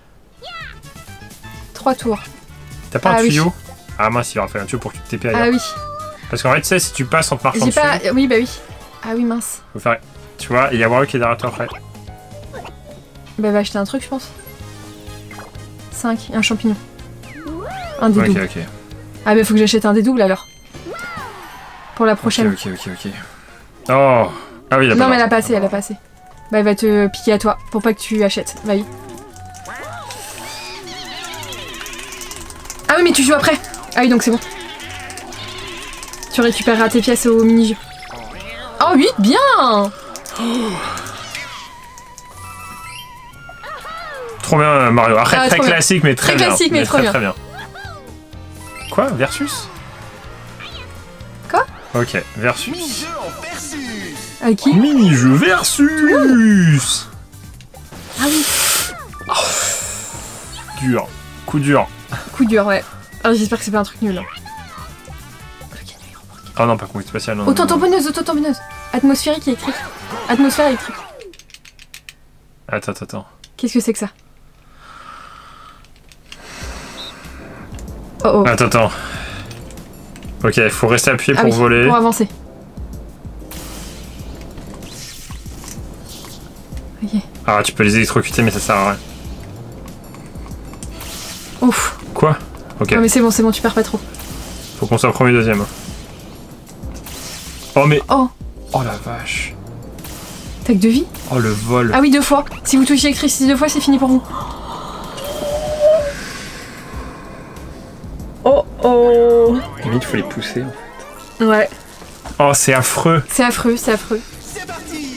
3 tours. T'as pas un tuyau? Ah mince, il aura fait un tuyau pour que tu te TP ailleurs. Ah oui. Parce qu'en fait, tu sais, si tu passes en te marchant dessus... pas... Oui, bah oui. Ah oui, mince. Faut faire... Tu vois, il y a Wario qui est derrière toi après. Bah va acheter un truc, je pense. 5, un champignon. Un des doubles. Ok. Ah bah faut que j'achète un des doubles alors. Pour la prochaine. Ok. Oh! Ah oui, il a pas. Non mais elle a pas assez, Bah elle va te piquer à toi, pour pas que tu achètes. Vas-y. Ah oui mais tu joues après. Ah oui donc c'est bon. Tu récupéreras tes pièces au mini-jeu. Oh 8, bien. Trop bien Mario. Après très classique mais très bien. Très classique mais trop bien. Très bien. Quoi? Versus? Quoi? Ok, versus. Mini-jeu en versus. Avec qui? Mini-jeu versus. Ah oui. Oh. Dur. Coup dur. Coup dur, ouais. Alors j'espère que c'est pas un truc nul. Hein. Oh non, pas conquête spatiale. Non. Auto-tamponneuse. Atmosphérique et électrique. Atmosphère électrique. Attends. Qu'est-ce que c'est que ça? Oh. Attends. Ok, il faut rester appuyé pour voler. Pour avancer. Ok. Ah, tu peux les électrocuter, mais ça sert à rien. Ouf. Quoi? Ok. Non mais c'est bon, tu perds pas trop. Faut qu'on soit premier, deuxième. Oh mais... Oh la vache. T'as que 2 vies? Oh le vol. Ah oui, 2 fois. Si vous touchez l'électricité 2 fois, c'est fini pour vous. Oh. Limite, faut les pousser en fait. Ouais. Oh, c'est affreux. C'est affreux. C'est parti.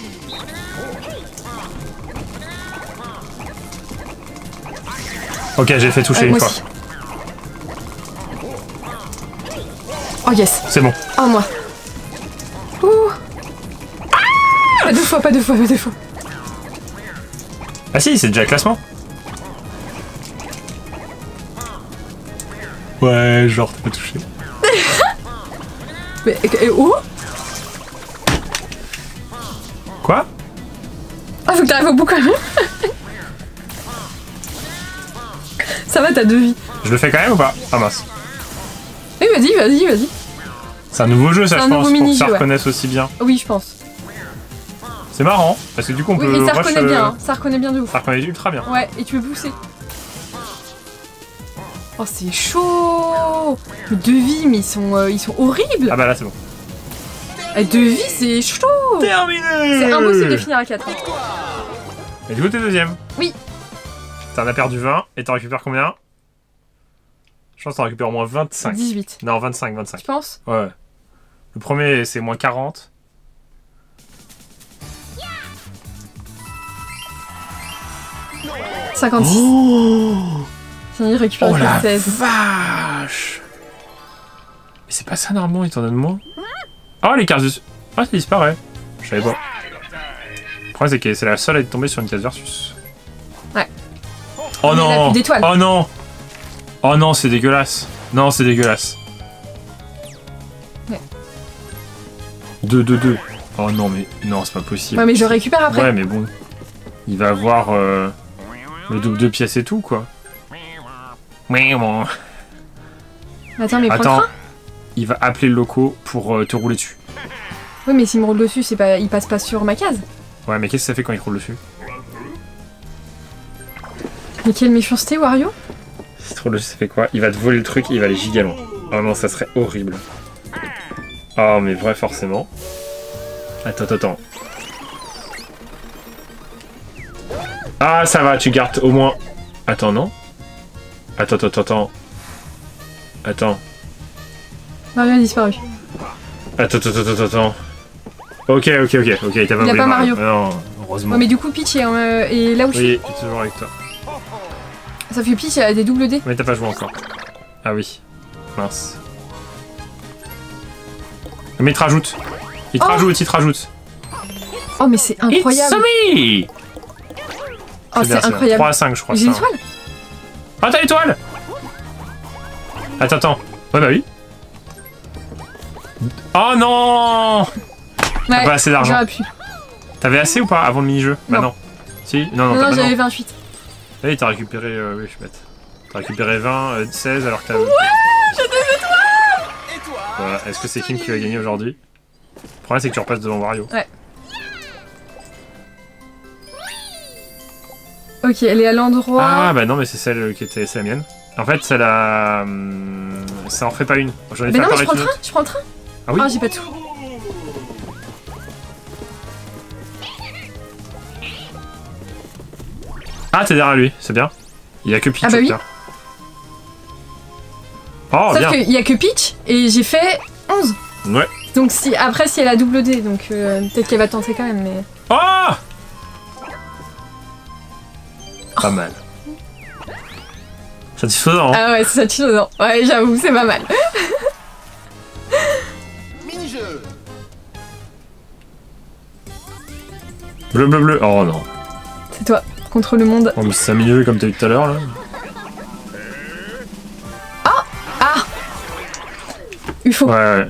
Ok, j'ai fait toucher une fois. Aussi. Oh yes. C'est bon. Oh moi. Ouh. Ah, pas deux fois. Ah si, c'est déjà classement. Ouais, genre t'as pas touché. Mais où? Quoi? Ah, faut que t'arrives au bout quand même. Ça va, t'as 2 vies. Je le fais quand même ou pas? Ah mince. Oui, vas-y. C'est un nouveau jeu, ça, je pense, pour que ça reconnaisse aussi bien. Oui, je pense. C'est marrant, parce que du coup on peut... Oui, et ça reconnaît bien, ça reconnaît bien de ouf. Ça reconnaît ultra bien. Ouais, et tu peux pousser. Oh, c'est chaud. Deux vies, mais ils sont horribles. Ah bah là, c'est bon. Deux vies, c'est chaud. Terminé. C'est impossible de finir à 4. Et du coup, t'es deuxième. Oui. T'en as perdu 20, et t'en récupères combien? Je pense que t'en récupères au moins 25. 18. Non, 25. Tu penses? Ouais. Le premier, c'est moins 40. Oh 56. Tiens, il récupère oh la 16. vache. Mais c'est pas ça normalement, il t'en donne moins. Oh les cartes dessus. Ah, ça disparaît. Je savais pas. Le problème, c'est que c'est la seule à être tombée sur une case versus. Ouais. Oh mais non. Oh non. Oh non, c'est dégueulasse. Non, c'est dégueulasse. Ouais. 2. Oh non, mais non, c'est pas possible. Ouais, mais je récupère après. Ouais, mais bon. Il va avoir le double de pièces et tout, quoi. Oui, bon. Attends, mais attends. Il va appeler le loco pour te rouler dessus. Oui, mais s'il me roule dessus, c'est pas... il passe pas sur ma case. Ouais, mais qu'est-ce que ça fait quand il roule dessus? Mais quelle méchanceté, Wario. C'est trop le ça fait quoi? Il va te voler le truc et il va aller giga loin. Oh non, ça serait horrible. Oh, mais vrai, forcément. Attends. Ah, ça va, tu gardes au moins... Attends, non? Attends. Mario a disparu. Attends. Ok, il t'a pas volé Mario. Non, heureusement. Ouais, mais du coup, Peach est là où je suis. Oui, il est toujours avec toi. Ça fait Peach, il a des double D. Mais t'as pas joué encore. Ah oui. Mince. Mais il te rajoute. Il te rajoute. Oh, mais c'est incroyable. It's me. Oh, c'est incroyable. 3 à 5, je crois. J'ai l'étoile. Ah, t'as l'étoile. Attends. Ouais, bah oui. Oh non. Ouais, t'as pas assez d'argent. j'aurais pu. T'avais assez ou pas avant le mini-jeu? Bah non. Si? Non, Non, j'avais 28. Oui, t'as récupéré... oui, je suis bête. T'as récupéré 20, 16 alors que t'as... Ouais, j'ai des étoiles. Voilà. Est-ce que c'est Kim qui va gagner aujourd'hui? Le problème, c'est que tu repasses devant Wario. Ouais. Ok, elle est à l'endroit... Ah, bah non, mais c'est celle qui était... C'est la mienne. En fait, c'est la... ça en fait pas une. J'en ai fait non, mais apparaître je prends le train. Ah oui? Ah, j'ai pas tout. Ah, t'es derrière lui, c'est bien. Il y a que Peach. Ah bah oui. Oh, sauf bien. qu'il y a que Peach et j'ai fait 11. Ouais. Donc après, si elle a double D, donc peut-être qu'elle va tenter quand même, mais... Oh, pas mal. Satisfaisant. Hein. Ah ouais, c'est satisfaisant. Ouais, j'avoue, c'est pas mal. Mini-jeu. Bleu. Oh non. C'est toi, contre le monde. Oh, mais c'est un milieu comme t'as eu tout à l'heure là. UFO. Ouais.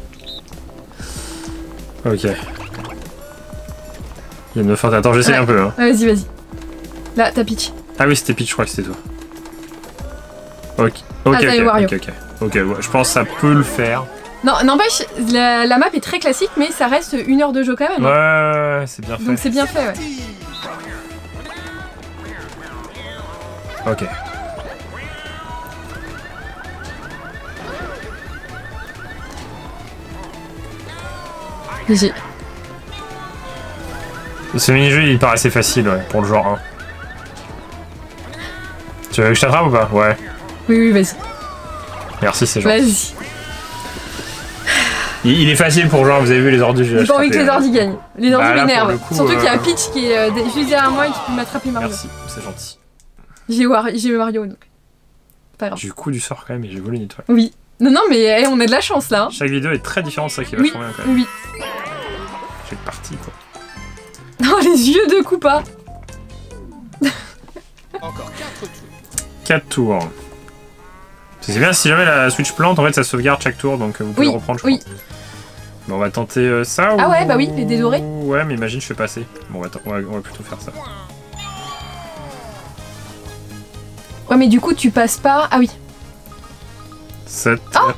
Ok. Il y a une fin. Attends, j'essaye un peu. Hein. Ouais, vas-y. Là, t'as Peach. Ah oui, c'était Peach, je crois que c'était toi. Ok, ouais, je pense que ça peut le faire. Non, n'empêche, la map est très classique, mais ça reste 1 heure de jeu quand même. Ouais, c'est bien fait. Donc c'est bien fait, ouais. Ok. GG. Ce mini-jeu, il paraît assez facile, ouais, pour le genre 1. Tu veux que je t'attrape ou pas? Ouais. Oui, vas-y. Merci, c'est gentil. Vas-y. Il est facile pour genre, vous avez vu les ordis. J'ai pas envie que les ordis gagnent. Les ordis m'énervent. Coup, surtout qu'il y a Peach qui est juste derrière moi et qui peut m'attraper Mario. Merci, c'est gentil. J'ai Mario donc. Pas grave. J'ai eu coup du sort quand même et j'ai volé une étoile. Oui. Non, mais on a de la chance là. Hein. Chaque vidéo est très différente, ça qui est vachement bien quand même. Oui. J'ai parti quoi. Non, les yeux de Koopa. Encore 4 tours. 4 tours. C'est bien, si jamais la Switch plante, en fait ça sauvegarde chaque tour, donc vous pouvez le reprendre, je crois. Bon, on va tenter ça ou... Ah ouais, bah oui, les dédorés. Ouais, mais imagine je fais passer. Bon, on va plutôt faire ça. Ouais, mais du coup, tu passes pas... Ah oui. 7. Oh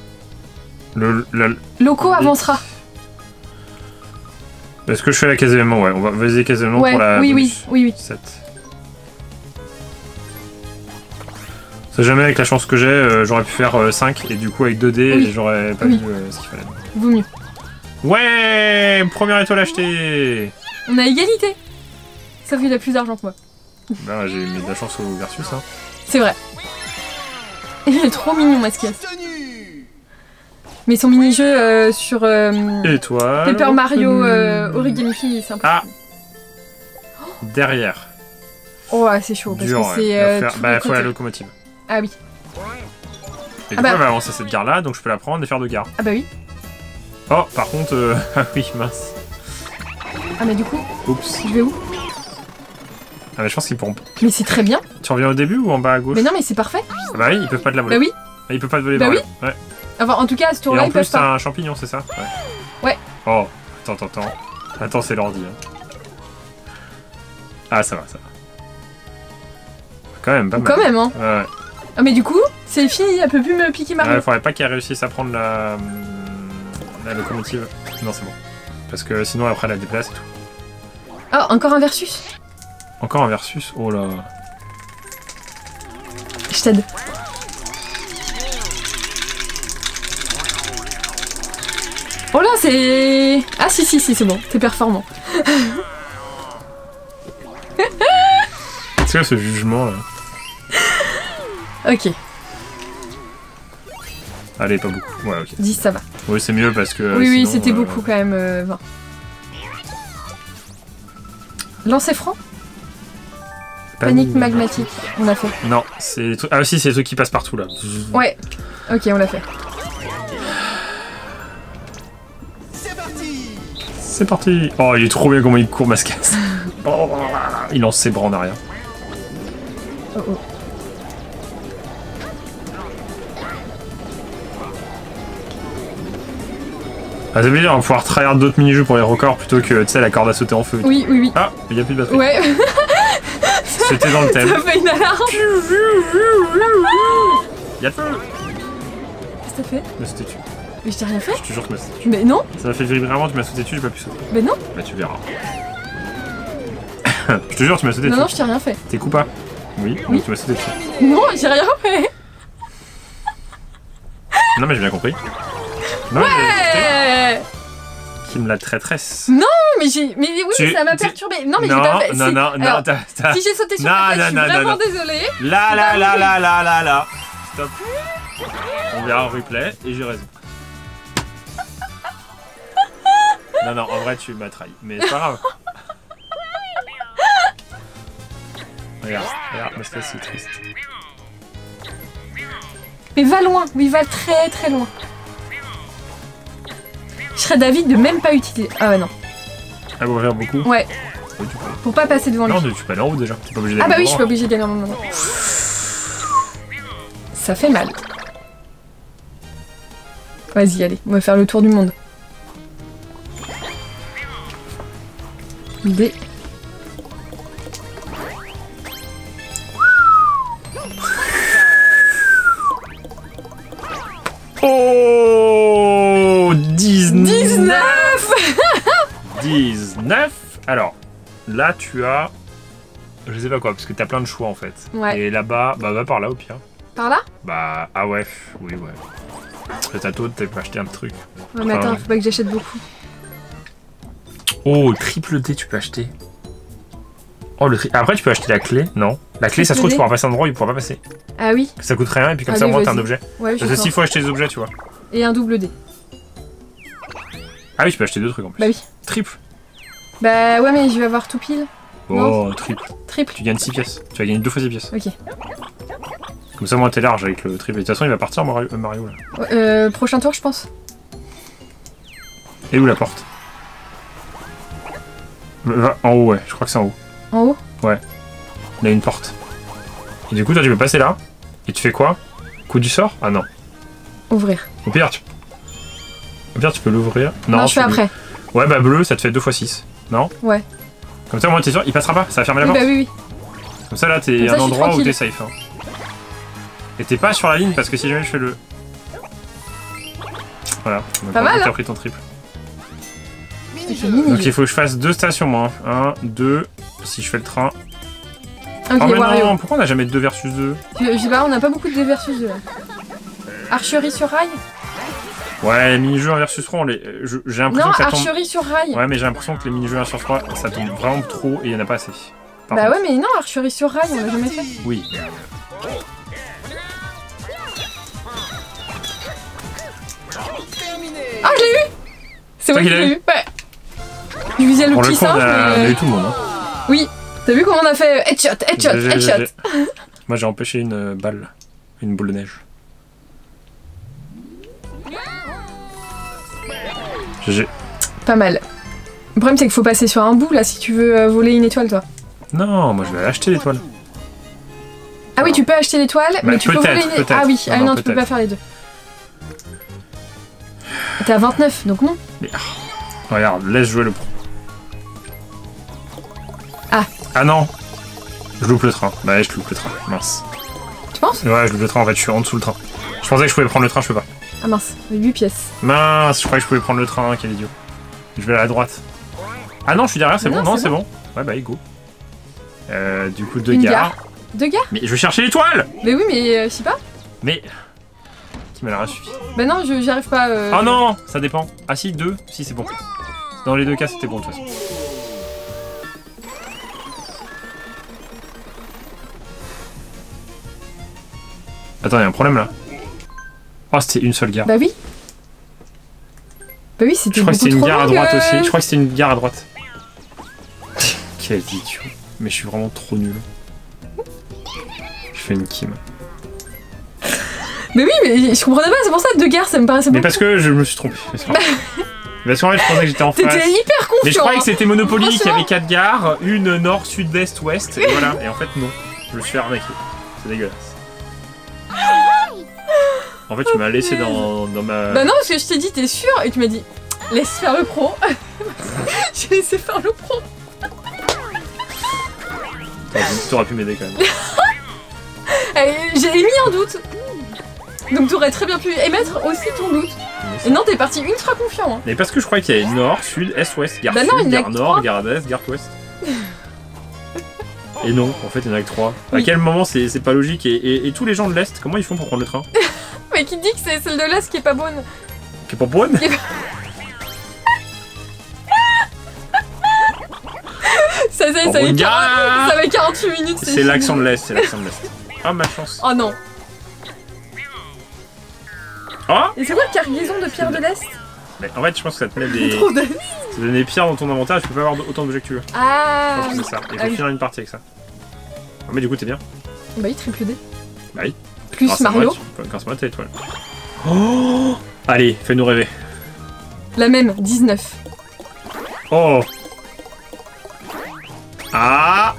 Loco avancera. Est-ce que je fais la case événement? Ouais, on va viser case événement pour la... Oui. 7. Ça jamais avec la chance que j'ai, j'aurais pu faire 5 et du coup avec 2D j'aurais pas vu ce qu'il fallait. Vaut mieux. Ouais, première étoile achetée. On a égalité. Sauf qu'il a plus d'argent que moi. Bah j'ai mis de la chance au versus hein. C'est vrai. Il est trop mignon Masquias. Mais son mini-jeu sur étoile. Paper Mario Origami King est sympa. Ah. Derrière. Oh ouais, c'est chaud parce dur, que c'est bah faut la locomotive. Ah oui. Et du coup elle va avancer cette gare là donc je peux la prendre et faire 2 gares. Ah bah oui. Oh par contre ah oui mince. Ah mais du coup. Oups. Je vais où? Ah mais je pense qu'ils pourront. Mais c'est très bien. Tu reviens au début ou en bas à gauche? Mais non mais c'est parfait. Ah bah oui ils peuvent pas te la voler. Bah oui. Ah, ils peuvent pas te voler. Bah oui. Ouais. Enfin en tout cas à ce tour là et en ils peuvent plus pas. t'as un champignon c'est ça? Ouais. Oh attends. Attends c'est l'ordi hein. Ah ça va. Quand même pas mal. Quand même hein. Ouais. Ah mais du coup c'est fini, elle peut plus me piquer Mario. Ouais faudrait pas qu'elle réussisse à prendre la locomotive. Non c'est bon. Parce que sinon après elle la déplace et tout. Oh encore un versus. Encore un versus? Oh là. Je t'aide. Oh là c'est... Ah si c'est bon, t'es performant. C'est quoi ce jugement là? Ok. Allez pas beaucoup. Ouais ok. 10 ça va. Oui c'est mieux parce que... Oui sinon, c'était beaucoup quand même 20. Lancer franc? Panique magmatique, on l'a fait. Non, c'est les trucs... Ah aussi c'est les trucs qui passent partout là. Ouais, ok on l'a fait. C'est parti. Oh il est trop bien comment il court Masquias. Il lance ses bras en arrière. Oh. Ah ça veut dire on va pouvoir tryhard d'autres mini-jeux pour les records plutôt que tu sais la corde à sauter en feu. Oui. Ah il y a plus de batterie. Ouais. C'était dans le thème. Ça fait une alarme. Y'a le feu. Qu'est-ce que t'as fait? Je m'as sauté dessus. Mais je t'ai rien fait. Je te jure que tu m'as sauté dessus. Mais non. Ça m'a fait vibrer vraiment, tu m'as sauté dessus, j'ai pas pu sauter. Mais non. Bah tu verras. Je te jure, tu m'as sauté dessus. Non, je t'ai rien fait. T'es coup pas? Oui, donc tu m'as sauté dessus. Non, j'ai rien fait. Non mais j'ai bien compris. Non, ouais. Qui me la traîtresse. Non, mais j'ai... Mais oui, ça m'a perturbé. Non, mais j'ai pas fait... Non, si j'ai sauté sur ta tête, je suis vraiment désolée. Là. Stop. On verra en replay et j'ai raison. Non, en vrai, tu m'as trahi. Mais c'est pas grave. Regarde, Masquias, c'est triste. Mais va loin, oui, va très très loin. Je serais d'avis de même pas utiliser. Ah ouais, non. Ah, vous faire beaucoup? Ouais. Oui, tu peux. Pour pas passer devant lui. Non, tu peux aller en haut déjà. T'es pas obligé d'aller. Ah bah oui, je suis pas obligée d'aller en haut. Ça fait mal. Vas-y, allez, on va faire le tour du monde. D. Oh 19 Alors, là tu as... Je sais pas quoi, parce que t'as plein de choix en fait. Ouais. Et là-bas, bah va par là au pire. Par là? Bah, ah ouais, oui, ouais. T'as tôt, t'as pas acheté un truc. Ouais, mais attends, faut pas que j'achète beaucoup. Oh, triple D tu peux acheter. Oh, après tu peux acheter la clé, non? La clé, ça se trouve, tu pourras passer un endroit où il pourra pas passer. Ah oui? Ça coûte rien, et puis comme ça, au moins, t'as un objet. Ouais, parce que s'il faut acheter des objets, tu vois. Et un double D. Ah oui, je peux acheter 2 trucs en plus. Bah oui. Triple. Bah ouais, mais je vais avoir tout pile. Oh, non. Triple. Tu gagnes 6 pièces. Tu vas gagner 2 fois 6 pièces. Ok. Comme ça, moi, t'es large avec le triple. Et de toute façon, il va partir, Mario là. Prochain tour, je pense. Et où la porte? En haut, ouais. Je crois que c'est en haut. En haut? Ouais. Il y a une porte. Et du coup, toi, tu peux passer là. Et tu fais quoi? Coup du sort? Ah non. Ouvrir. Au pire, tu peux l'ouvrir. Non, je fais après. Ouais, bah bleu, ça te fait 2 fois 6. Non? Ouais. Comme ça, moi, t'es sûr, il passera pas. Ça va fermer la porte. Bah oui. Comme ça, là, t'es un endroit où t'es safe. Hein. Et t'es pas sur la ligne parce que si jamais je fais le... Voilà. Pas mal, t'as pris ton triple. Donc il faut que je fasse 2 stations, moi. 1, 2, si je fais le train. Ok, oh mais Wario. non, pourquoi on a jamais de 2 versus 2? Je sais pas, on a pas beaucoup de 2 versus 2 là. Archerie sur rail? Ouais, les mini-jeux 1 versus 3, j'ai l'impression que ça tombe... Non, archerie sur rail. Ouais, mais j'ai l'impression que les mini-jeux 1 sur 3, ça tombe vraiment trop et il y en a pas assez. Bah ouais, mais non, archerie sur rail, on l'a jamais fait. Oui. Ah, je l'ai eu! C'est moi qui l'ai eu, ouais. Je visais le petit singe, mais... On a eu tout le monde, hein. Oui. T'as vu comment on a fait headshot. Moi j'ai empêché une balle, une boule de neige. GG. Pas mal. Le problème c'est qu'il faut passer sur un bout là si tu veux voler une étoile toi. Non, moi je vais acheter l'étoile. Ah oui, tu peux acheter l'étoile, mais tu peux voler une étoile. Ah oui, non, tu peux pas faire les deux. T'es à 29, donc non. Mais, regarde, laisse jouer le pro. Ah non, je loupe le train. Bah ouais, je loupe le train, mince. Tu penses? Ouais, je loupe le train, en fait, je suis en dessous le train. Je pensais que je pouvais prendre le train, je peux pas. Ah mince, 8 pièces. Mince, je croyais que je pouvais prendre le train, quel idiot. Je vais à la droite. Ah non, je suis derrière, c'est bon, non, c'est bon. Ouais, bah, go. Du coup, 2 gares. 2 gares? Mais je vais chercher l'étoile! Mais oui, mais je sais pas. Mais... Qui m'a l'air suffi. Bah non, j'y arrive pas. Oh non, ça dépend. Ah si, 2, si c'est bon. Dans les 2 cas, c'était bon de toute façon. Attends, y'a un problème là. Oh, c'était une seule gare. Bah oui. Bah oui, c'était. Je crois que c'était une gare à droite aussi. Je crois que c'était une gare à droite. Quel idiot. Mais je suis vraiment trop nul. Je fais une Kim. Mais oui, mais je comprenais pas, c'est pour ça 2 gares ça me paraissait beaucoup. Mais parce que je me suis trompé. Parce qu'en fait, je pensais que j'étais en face. T'étais hyper confiant. Mais je croyais que c'était Monopoly qui avait 4 gares, une nord, sud, est, ouest, et voilà. Et en fait, non. Je me suis fait arnaquer. C'est dégueulasse. En fait, tu m'as laissé dans ma... Bah non, parce que je t'ai dit, t'es sûr? Et tu m'as dit, laisse faire le pro. J'ai laissé faire le pro. T'aurais pu m'aider quand même. J'ai émis un doute. Donc t'aurais très bien pu émettre aussi ton doute. Et non, t'es parti ultra confiant. Hein. Mais parce que je croyais qu'il y avait nord, sud, est, ouest, gare bah non, sud, gare nord, gare est, gare ouest. Et non, en fait, il n'y en a que 3. Oui. À quel moment c'est pas logique et tous les gens de l'Est, comment ils font pour prendre le train? Mais qui dit que c'est celle de l'Est qui est pas bonne? Qui est pas bonne? Ça fait 48 minutes. C'est l'accent de l'Est, c'est l'accent de l'Est. Ah, ma chance. Oh non. Oh. Et c'est quoi la cargaison de pierre de l'Est? Mais en fait, je pense que ça te met des... Trop d'Est. Ça te donne des pierres dans ton inventaire, tu peux pas avoir autant d'objets que tu veux. Ah. Je pense que c'est ça. Et faut finir une partie avec ça. Oh, mais du coup, t'es bien. Bah oui, triple D. Bah oui. Plus Mario. Grâce à moi, t'as l'étoile. Oh. Allez, fais-nous rêver. La même, 19. Oh. Ah.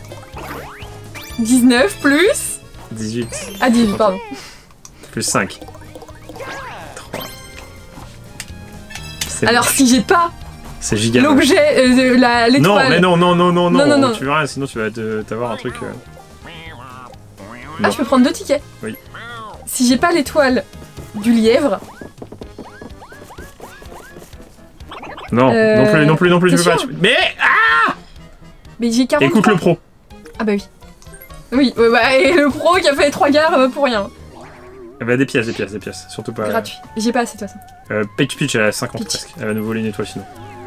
19 plus 18. Ah, 18, pardon. Plus 5. 3. Alors, si j'ai pas c'est giga l'objet, l'étoile... Non, mais non, non. Tu veux rien, sinon tu vas t'avoir un truc... Ah, je peux prendre 2 tickets. Oui. Si j'ai pas l'étoile du lièvre... Non, non plus, tu peux pas... Mais... Ah. Mais j'ai 43. Écoute le pro. Ah bah oui. Oui, bah, et le pro qui a fait 3 gares pour rien. Bah des pièces, surtout pas... Gratuit. J'ai pas assez de toute façon. Peach, elle a 50 presque. Elle va nous voler une étoile sinon.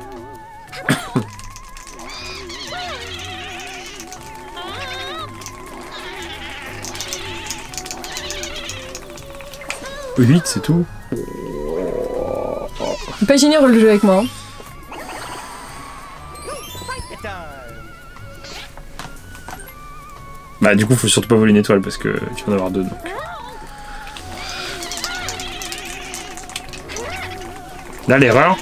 8, c'est tout. Pas généreux le jeu avec moi. Hein. Bah du coup faut surtout pas voler une étoile parce que tu vas en avoir 2 donc. Là l'erreur.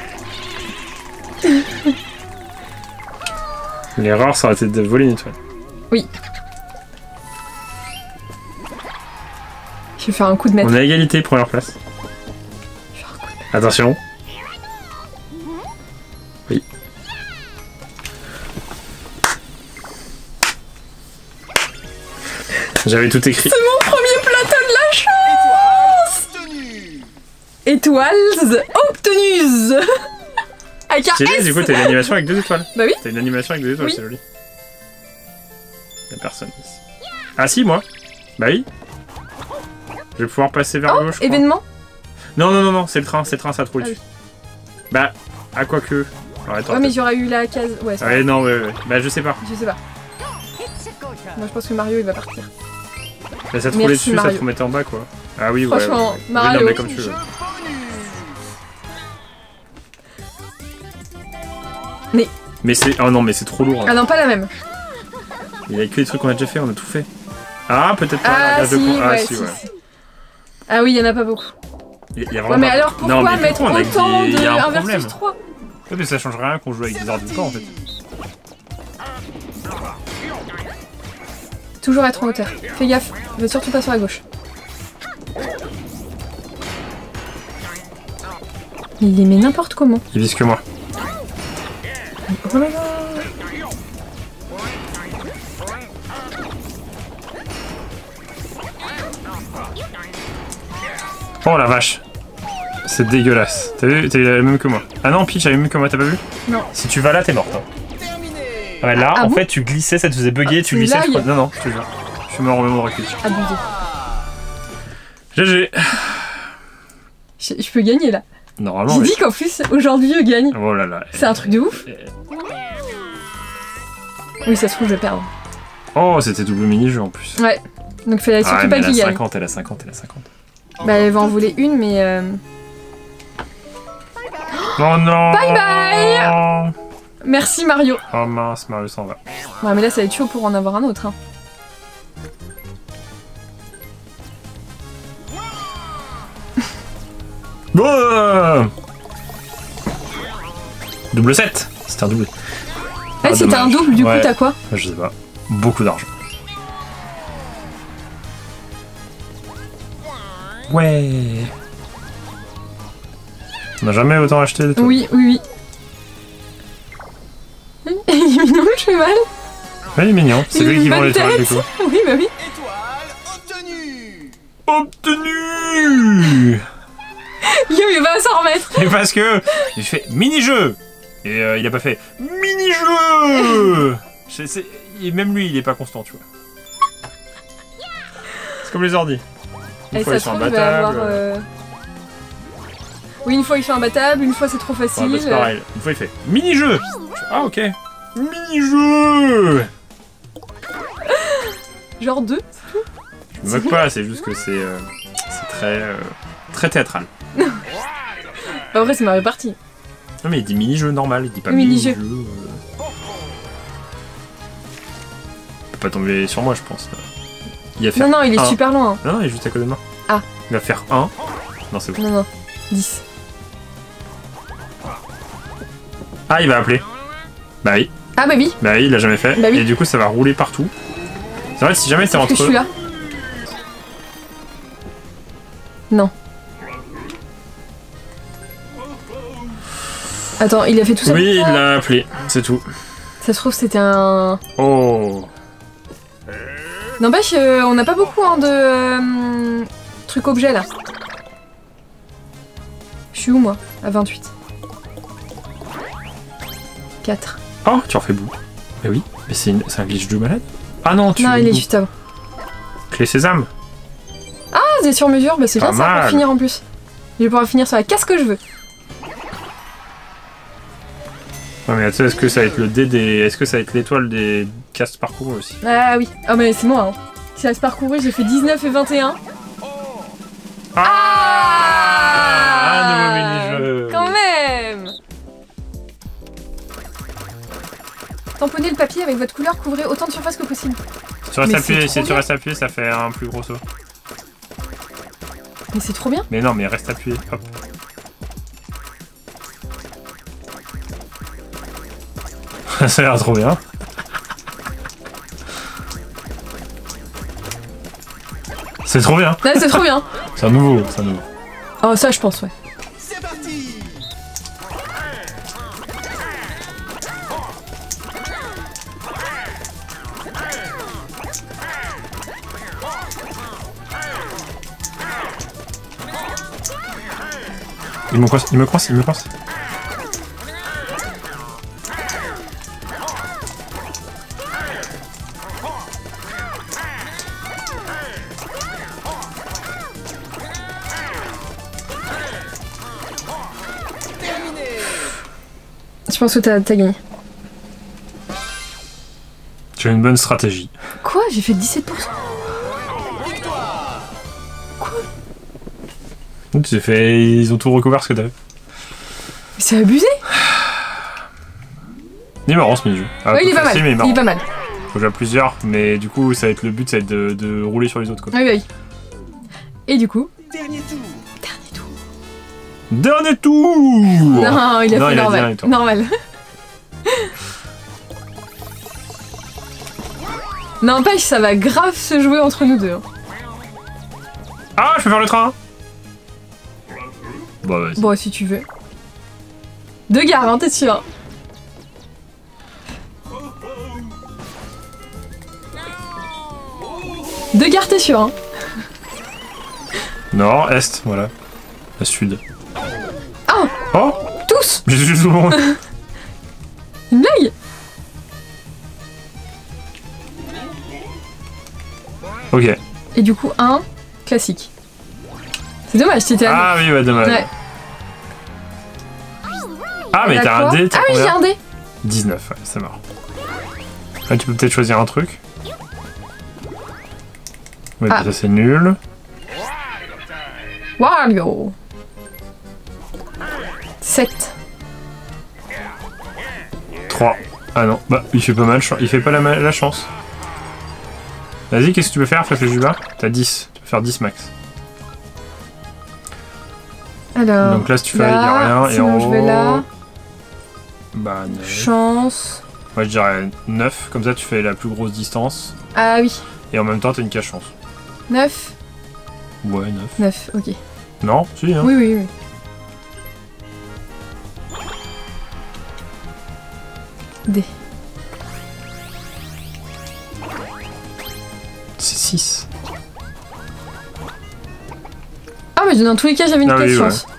L'erreur ça aurait été de voler une étoile. Oui. Je vais faire un coup de maître. On a égalité, première place. Attention. Oui. J'avais tout écrit. C'est mon premier plateau de la chance. Étoiles obtenues. Avec un S. Du coup, t'as une animation avec 2 étoiles. Bah oui. T'as une animation avec 2 étoiles, oui. c'est joli. Y'a personne ici. Ah si, moi. Bah oui. Je vais pouvoir passer vers le haut, je crois. Événement? Non, c'est le train, ça trouve dessus. Bah, à quoi que... Ouais, mais j'aurais eu la case... Ouais, ouais, non, ouais. Bah, je sais pas. Je sais pas. Moi, je pense que Mario, il va partir. Bah, ça te roulait dessus, Mario. Ça te remettait en bas, quoi. Ah oui, ouais. Franchement, ouais. Mario... Oui, non, mais comme tu veux. Mais c'est... Oh non, mais c'est trop lourd. Hein. Ah non, pas la même. Il y a que des trucs qu'on a déjà fait, on a tout fait. Ah, peut-être pas. Ah, si, ouais, si. Ah oui, il y en a pas beaucoup. Il y a vraiment ouais, mais alors pourquoi mettre autant de 1 versus 3? Ouais, mais ça change rien qu'on joue avec des ordres du camp en fait. Toujours être en hauteur. Fais gaffe, ne va surtout pas sur la gauche. Il les met n'importe comment. Il vise que moi. Oh là là. Oh la vache. C'est dégueulasse. T'as vu? T'as eu la même que moi. Ah non, Peach a eu la même que moi, t'as pas vu? Non. Si tu vas là, t'es morte. Hein. Ouais, là, en fait, tu glissais, ça te faisait bugger, tu glissais, je crois. Non, je te jure. Je suis mort au moment où on recule. Abusé. GG. Je peux gagner là. Normalement. J'ai dit qu'en plus, aujourd'hui, je gagne. Oh là là. C'est un truc de ouf. Oui, ça se trouve, je vais perdre. Oh, c'était double mini-jeu en plus. Ouais. Donc, fallait surtout pas qu'il gagne. Elle a 50. Bah, elle va en voler une, mais. Oh non! Bye bye! Merci Mario. Oh mince, Mario s'en va. Ouais, mais là, ça va être chaud pour en avoir un autre. Hein. Bon! Double 7! C'était un double. Ah, c'était un double, du coup, t'as quoi? Je sais pas. Beaucoup d'argent. Ouais! On n'a jamais autant acheté de tout. Oui. Il est mignon le cheval. Ouais, il est mignon. C'est lui qui vend l'étoile du coup. Oui, bah oui. Étoile obtenue. Obtenu. Yo, il va s'en remettre. Et parce que j'ai fait mini-jeu. Et il a pas fait mini-jeu. Et même lui, il est pas constant, tu vois. C'est comme les ordi. Une fois ils sont imbattables. Oui, une fois il fait imbattable, une fois c'est trop facile. Ouais, bah, c'est pareil. Une fois il fait mini-jeu. Ah ok. Mini-jeu. Genre 2. Je me moque pas, c'est juste que c'est très théâtral. En vrai, c'est Mario Party. Non mais il dit mini-jeu normal, il dit pas mini-jeu. Il peut pas tomber sur moi, je pense. Il va faire non, il est super loin. Non, il est juste à côté de moi. Ah. Il va faire 1. Non, c'est bon. Non, 10. Ah, il va appeler. Bah oui. Ah bah oui. Bah oui, il l'a jamais fait. Bah oui. Et du coup, ça va rouler partout. C'est vrai, si jamais t'es entre eux... je suis là. Non. Attends, il a fait tout ça? Oui, il l'a appelé, c'est tout. Ça se trouve, c'était un... Oh. N'empêche, on n'a pas beaucoup hein, de trucs objets là. Je suis où moi? À 28. 4. Oh, tu en fais bout. Mais oui, mais c'est un glitch de malade. Ah non, tu... Non, il est juste avant. Clé sésame. Ah, c'est sur mesure, bah c'est bien ça pour finir en plus. Je vais pouvoir finir sur la casse que je veux. Ouais, mais tu sais, est-ce que ça va être le dé des... Est-ce que ça va être l'étoile des castes parcourus aussi? Ah oui. Ah mais c'est moi, hein. Si reste parcouru, j'ai fait 19 et 21. Un nouveau mini-jeu. Quand même. Tamponnez le papier avec votre couleur, couvrez autant de surface que possible. Tu restes appuyé, si tu restes appuyé, ça fait un plus gros saut. Mais c'est trop bien. Mais non, mais reste appuyé, hop. Ça a l'air trop bien. C'est trop bien. Ouais, c'est trop bien. C'est un nouveau, Oh, ça, je pense, ouais. C'est parti. Il me coince. Je pense que t'as gagné. Tu as une bonne stratégie. Quoi? J'ai fait 17%? Quoi? Tu fait... Ils ont tout recouvert ce que t'as fait. Mais c'est abusé! Il est marrant ce mini-jeu. Ouais, il est pas mal. Il est pas mal. Faut jouer à plusieurs, mais du coup, ça va être le but, ça va être de rouler sur les autres. Quoi. Oui, oui. Et du coup... Dernier tour. Dernier tour. Non, il a fait normal. Normal. N'empêche, ça va grave se jouer entre nous deux. Ah, je peux faire le train. Bah vas-y. Bon, si tu veux. Deux gares, hein, t'es sûr? Deux gares, t'es sûr, hein? Nord, est, voilà. À sud. Oh! Oh! Tous! J'ai juste tout le monde. Une blague? Ok. Et du coup, un classique. C'est dommage, t'étais à... Ah oui, ouais, dommage. Ouais. Ah, mais t'as un dé, ah oui, j'ai un dé. 19, ouais, c'est mort. Là, tu peux peut-être choisir un truc. Ouais, ça c'est nul. Wario. 7. 3. Ah non, bah il fait pas mal, il fait pas la chance. Vas-y, qu'est-ce que tu peux faire, fais le Juba? T'as 10, tu peux faire 10 max. Alors, donc là, si tu fais, il y a rien, et en haut... je vais là. Bah, 9. Chance. Moi je dirais 9, comme ça tu fais la plus grosse distance. Ah oui. Et en même temps, t'as une cache chance. 9. Ouais, 9. 9, ok. Non, si, hein. Oui, oui, oui. D. C'est 6. Ah, mais dans tous les cas, j'avais une petite chance. Ouais.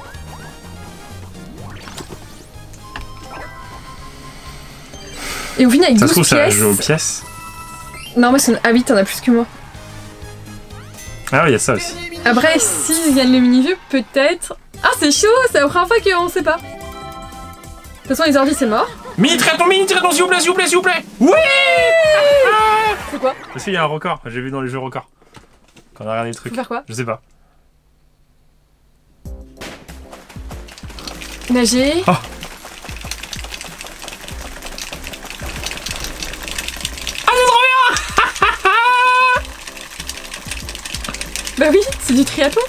Et au final, avec 12 pièces... Ça se trouve, ça joue aux pièces. Non, mais ah oui, t'en as plus que moi. Ah oui, il y a ça aussi. Après, s'ils gagnent le mini-jeu, peut-être... Ah, c'est chaud, c'est la première fois qu'on sait pas. De toute façon, les ordi, c'est mort. Mini-triathlon, s'il vous plaît, s'il vous plaît, s'il vous plaît. Oui. C'est quoi? Parce qu'il y a un record, j'ai vu dans les jeux records. Quand on a regardé le truc. Faut faire quoi? Je sais pas. Nager. Oh. Bah oui, c'est du triathlon.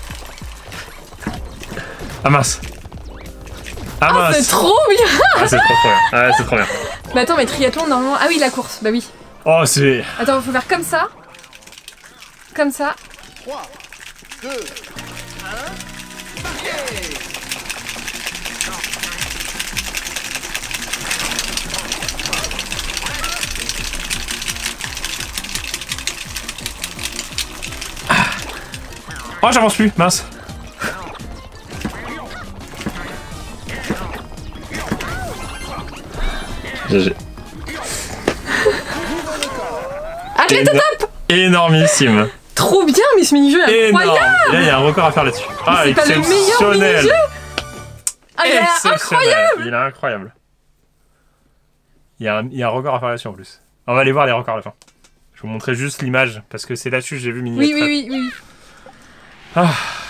Ah mince. Ah mince. C'est trop bien. Ah c'est trop bien. Ah c'est trop bien. Bah attends, mais triathlon normalement... Ah oui, la course, bah oui. Oh c'est... Attends, faut faire comme ça. Comme ça. 3, 2, 1, marquez. Oh j'avance plus, mince. GG. Arrête, top. Énormissime. Trop bien, mais ce mini-jeu est incroyable. Et là il y a un record à faire là-dessus. Ah exceptionnel. Ah, il est incroyable. Il est incroyable. Il y a un record à faire là-dessus en plus. On va aller voir les records à la fin. Je vais vous montrer juste l'image parce que c'est là-dessus que j'ai vu mini. Oui. Ah.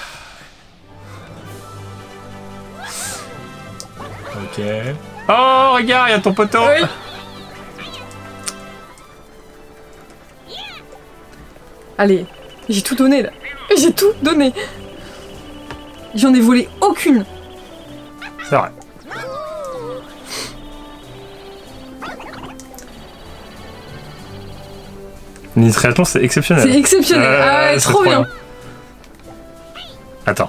Ok. Oh, regarde, il y a ton poteau. Oui. Allez, j'ai tout donné là. J'ai tout donné. J'en ai volé aucune. C'est vrai. Mini triathlon, c'est exceptionnel. C'est exceptionnel. Ah ouais, trop bien. Attends.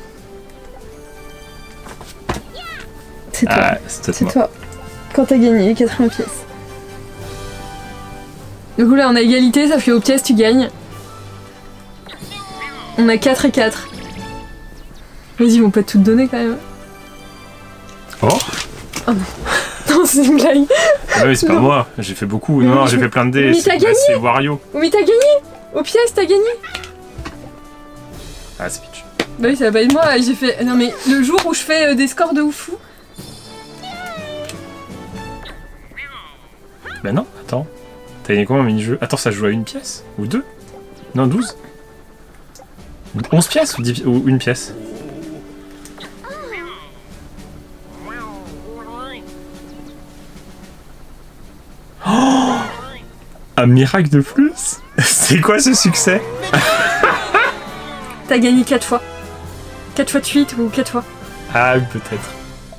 C'est toi. Ah, c'est toi. Quand t'as gagné, 80 pièces. Du coup là on a égalité, ça fait aux pièces tu gagnes. On a 4 et 4. Vas-y, ils vont pas tout te donner quand même. Oh. Oh non. Non, c'est une blague. Ah oui, c'est pas moi, j'ai fait beaucoup. Non, j'ai fait plein de dés. Mais t'as gagné. C'est Wario. Oui, t'as gagné. Aux pièces, t'as gagné. Ah, c'est pitch. Bah oui, ça va pas être moi, j'ai fait... Non mais le jour où je fais des scores de oufou... Bah non, attends. T'as gagné combien en mini-jeu? Attends, ça joue à une pièce? Ou deux? Non, 12? 11 pièces ou, 10 ou une pièce? Oh, un miracle de plus? C'est quoi ce succès? T'as gagné 4 fois. 4 fois de suite ou 4 fois. Ah oui, peut-être.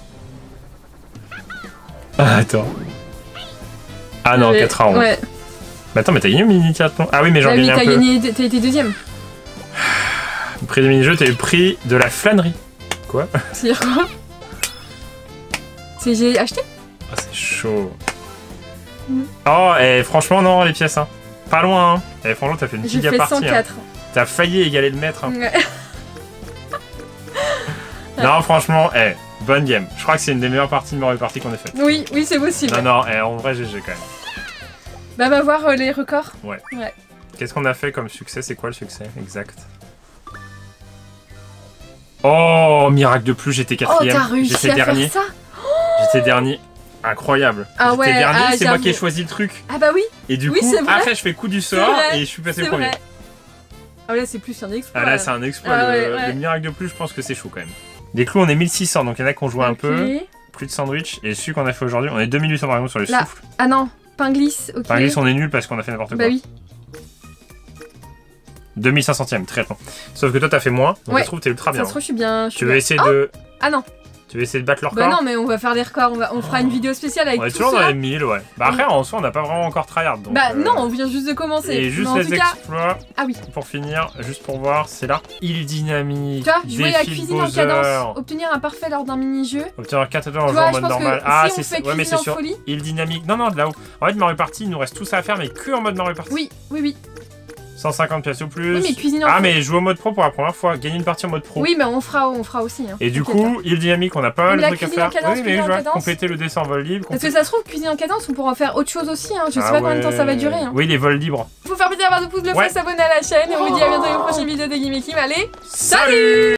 Ah, attends. Ah non, 4 à 11. Ouais. Mais attends, mais t'as gagné au mini-triathlon? Ah oui, mais j'en gagne un peu. T'as été deuxième. Le prix du mini-jeu, t'as eu le prix de la flânerie. Quoi? C'est-à-dire quoi? C'est j'ai acheté? Ah, c'est chaud. Oh, et franchement, non, les pièces, hein. Pas loin, hein. Et franchement, t'as fait une giga partie. J'ai fait 104. Hein. T'as failli égaler le maître. Hein. Ouais. Non, franchement, bonne game. Je crois que c'est une des meilleures parties de Mario Party qu'on ait faites. Oui, oui, c'est possible. Non, non, en vrai, GG quand même. Bah, on va voir les records. Ouais. Qu'est-ce qu'on a fait comme succès? C'est quoi le succès exact? Oh, miracle de plus, j'étais 4ème. Oh, t'as réussi à dernier. Faire ça? J'étais dernier. Incroyable. Ah ouais, j'étais dernier, c'est moi qui ai choisi le truc. Ah bah oui. Et du coup, après, je fais coup du sort et je suis passé le premier. Ah là, c'est plus un exploit. Ah là, c'est un exploit. Le miracle de plus, je pense que c'est chaud quand même. Les clous, on est 1600, donc il y en a qui ont joué un peu. Plus de sandwich. Et celui qu'on a fait aujourd'hui, on est 2800 par exemple sur les souffles. Ah non, pain glisse, ok. Pain glisse, on est nul parce qu'on a fait n'importe quoi. Bah oui. 2500ème, très bon. Sauf que toi, t'as fait moins. Donc ça se trouve, t'es ultra bien. Ça se trouve, je suis bien. Tu veux essayer de. Ah non. Tu veux essayer de battre le record? Bah non, mais on va faire des records, on fera une vidéo spéciale avec tout ça. On est toujours dans les 1000, ouais. Bah après, en soi, on n'a pas vraiment encore tryhard. Donc, bah non, on vient juste de commencer. Et juste les exploits. Ah oui. Pour finir, juste pour voir, c'est là. Il dynamique. Tu vois, jouer à cuisine en cadence. Obtenir un parfait lors d'un mini-jeu. Obtenir 4 en jouant en mode normal. Ah, c'est ça. Ouais, mais c'est sûr. Il dynamique. Non, non, de là-haut. En fait, Mario Party, il nous reste tout ça à faire, mais que en mode Mario Party. Oui, oui, oui. 150 pièces ou plus. Oui, mais cuisiner en mais jouer au mode pro pour la première fois. Gagner une partie en mode pro. Oui, mais on fera aussi. Hein. Et du coup, il dynamique, on a pas mal de trucs à faire. Oui, mais je vais compléter le dessin en vol libre. Parce que ça se trouve, cuisiner en cadence, on pourra en faire autre chose aussi. Hein. Je sais pas combien de temps ça va durer. Hein. Oui, les vols libres. Faut faire plaisir à voir de pouces bleus, s'abonner à la chaîne. Et on vous dit à bientôt dans une prochaine vidéo de Gimme Kim. Allez, salut!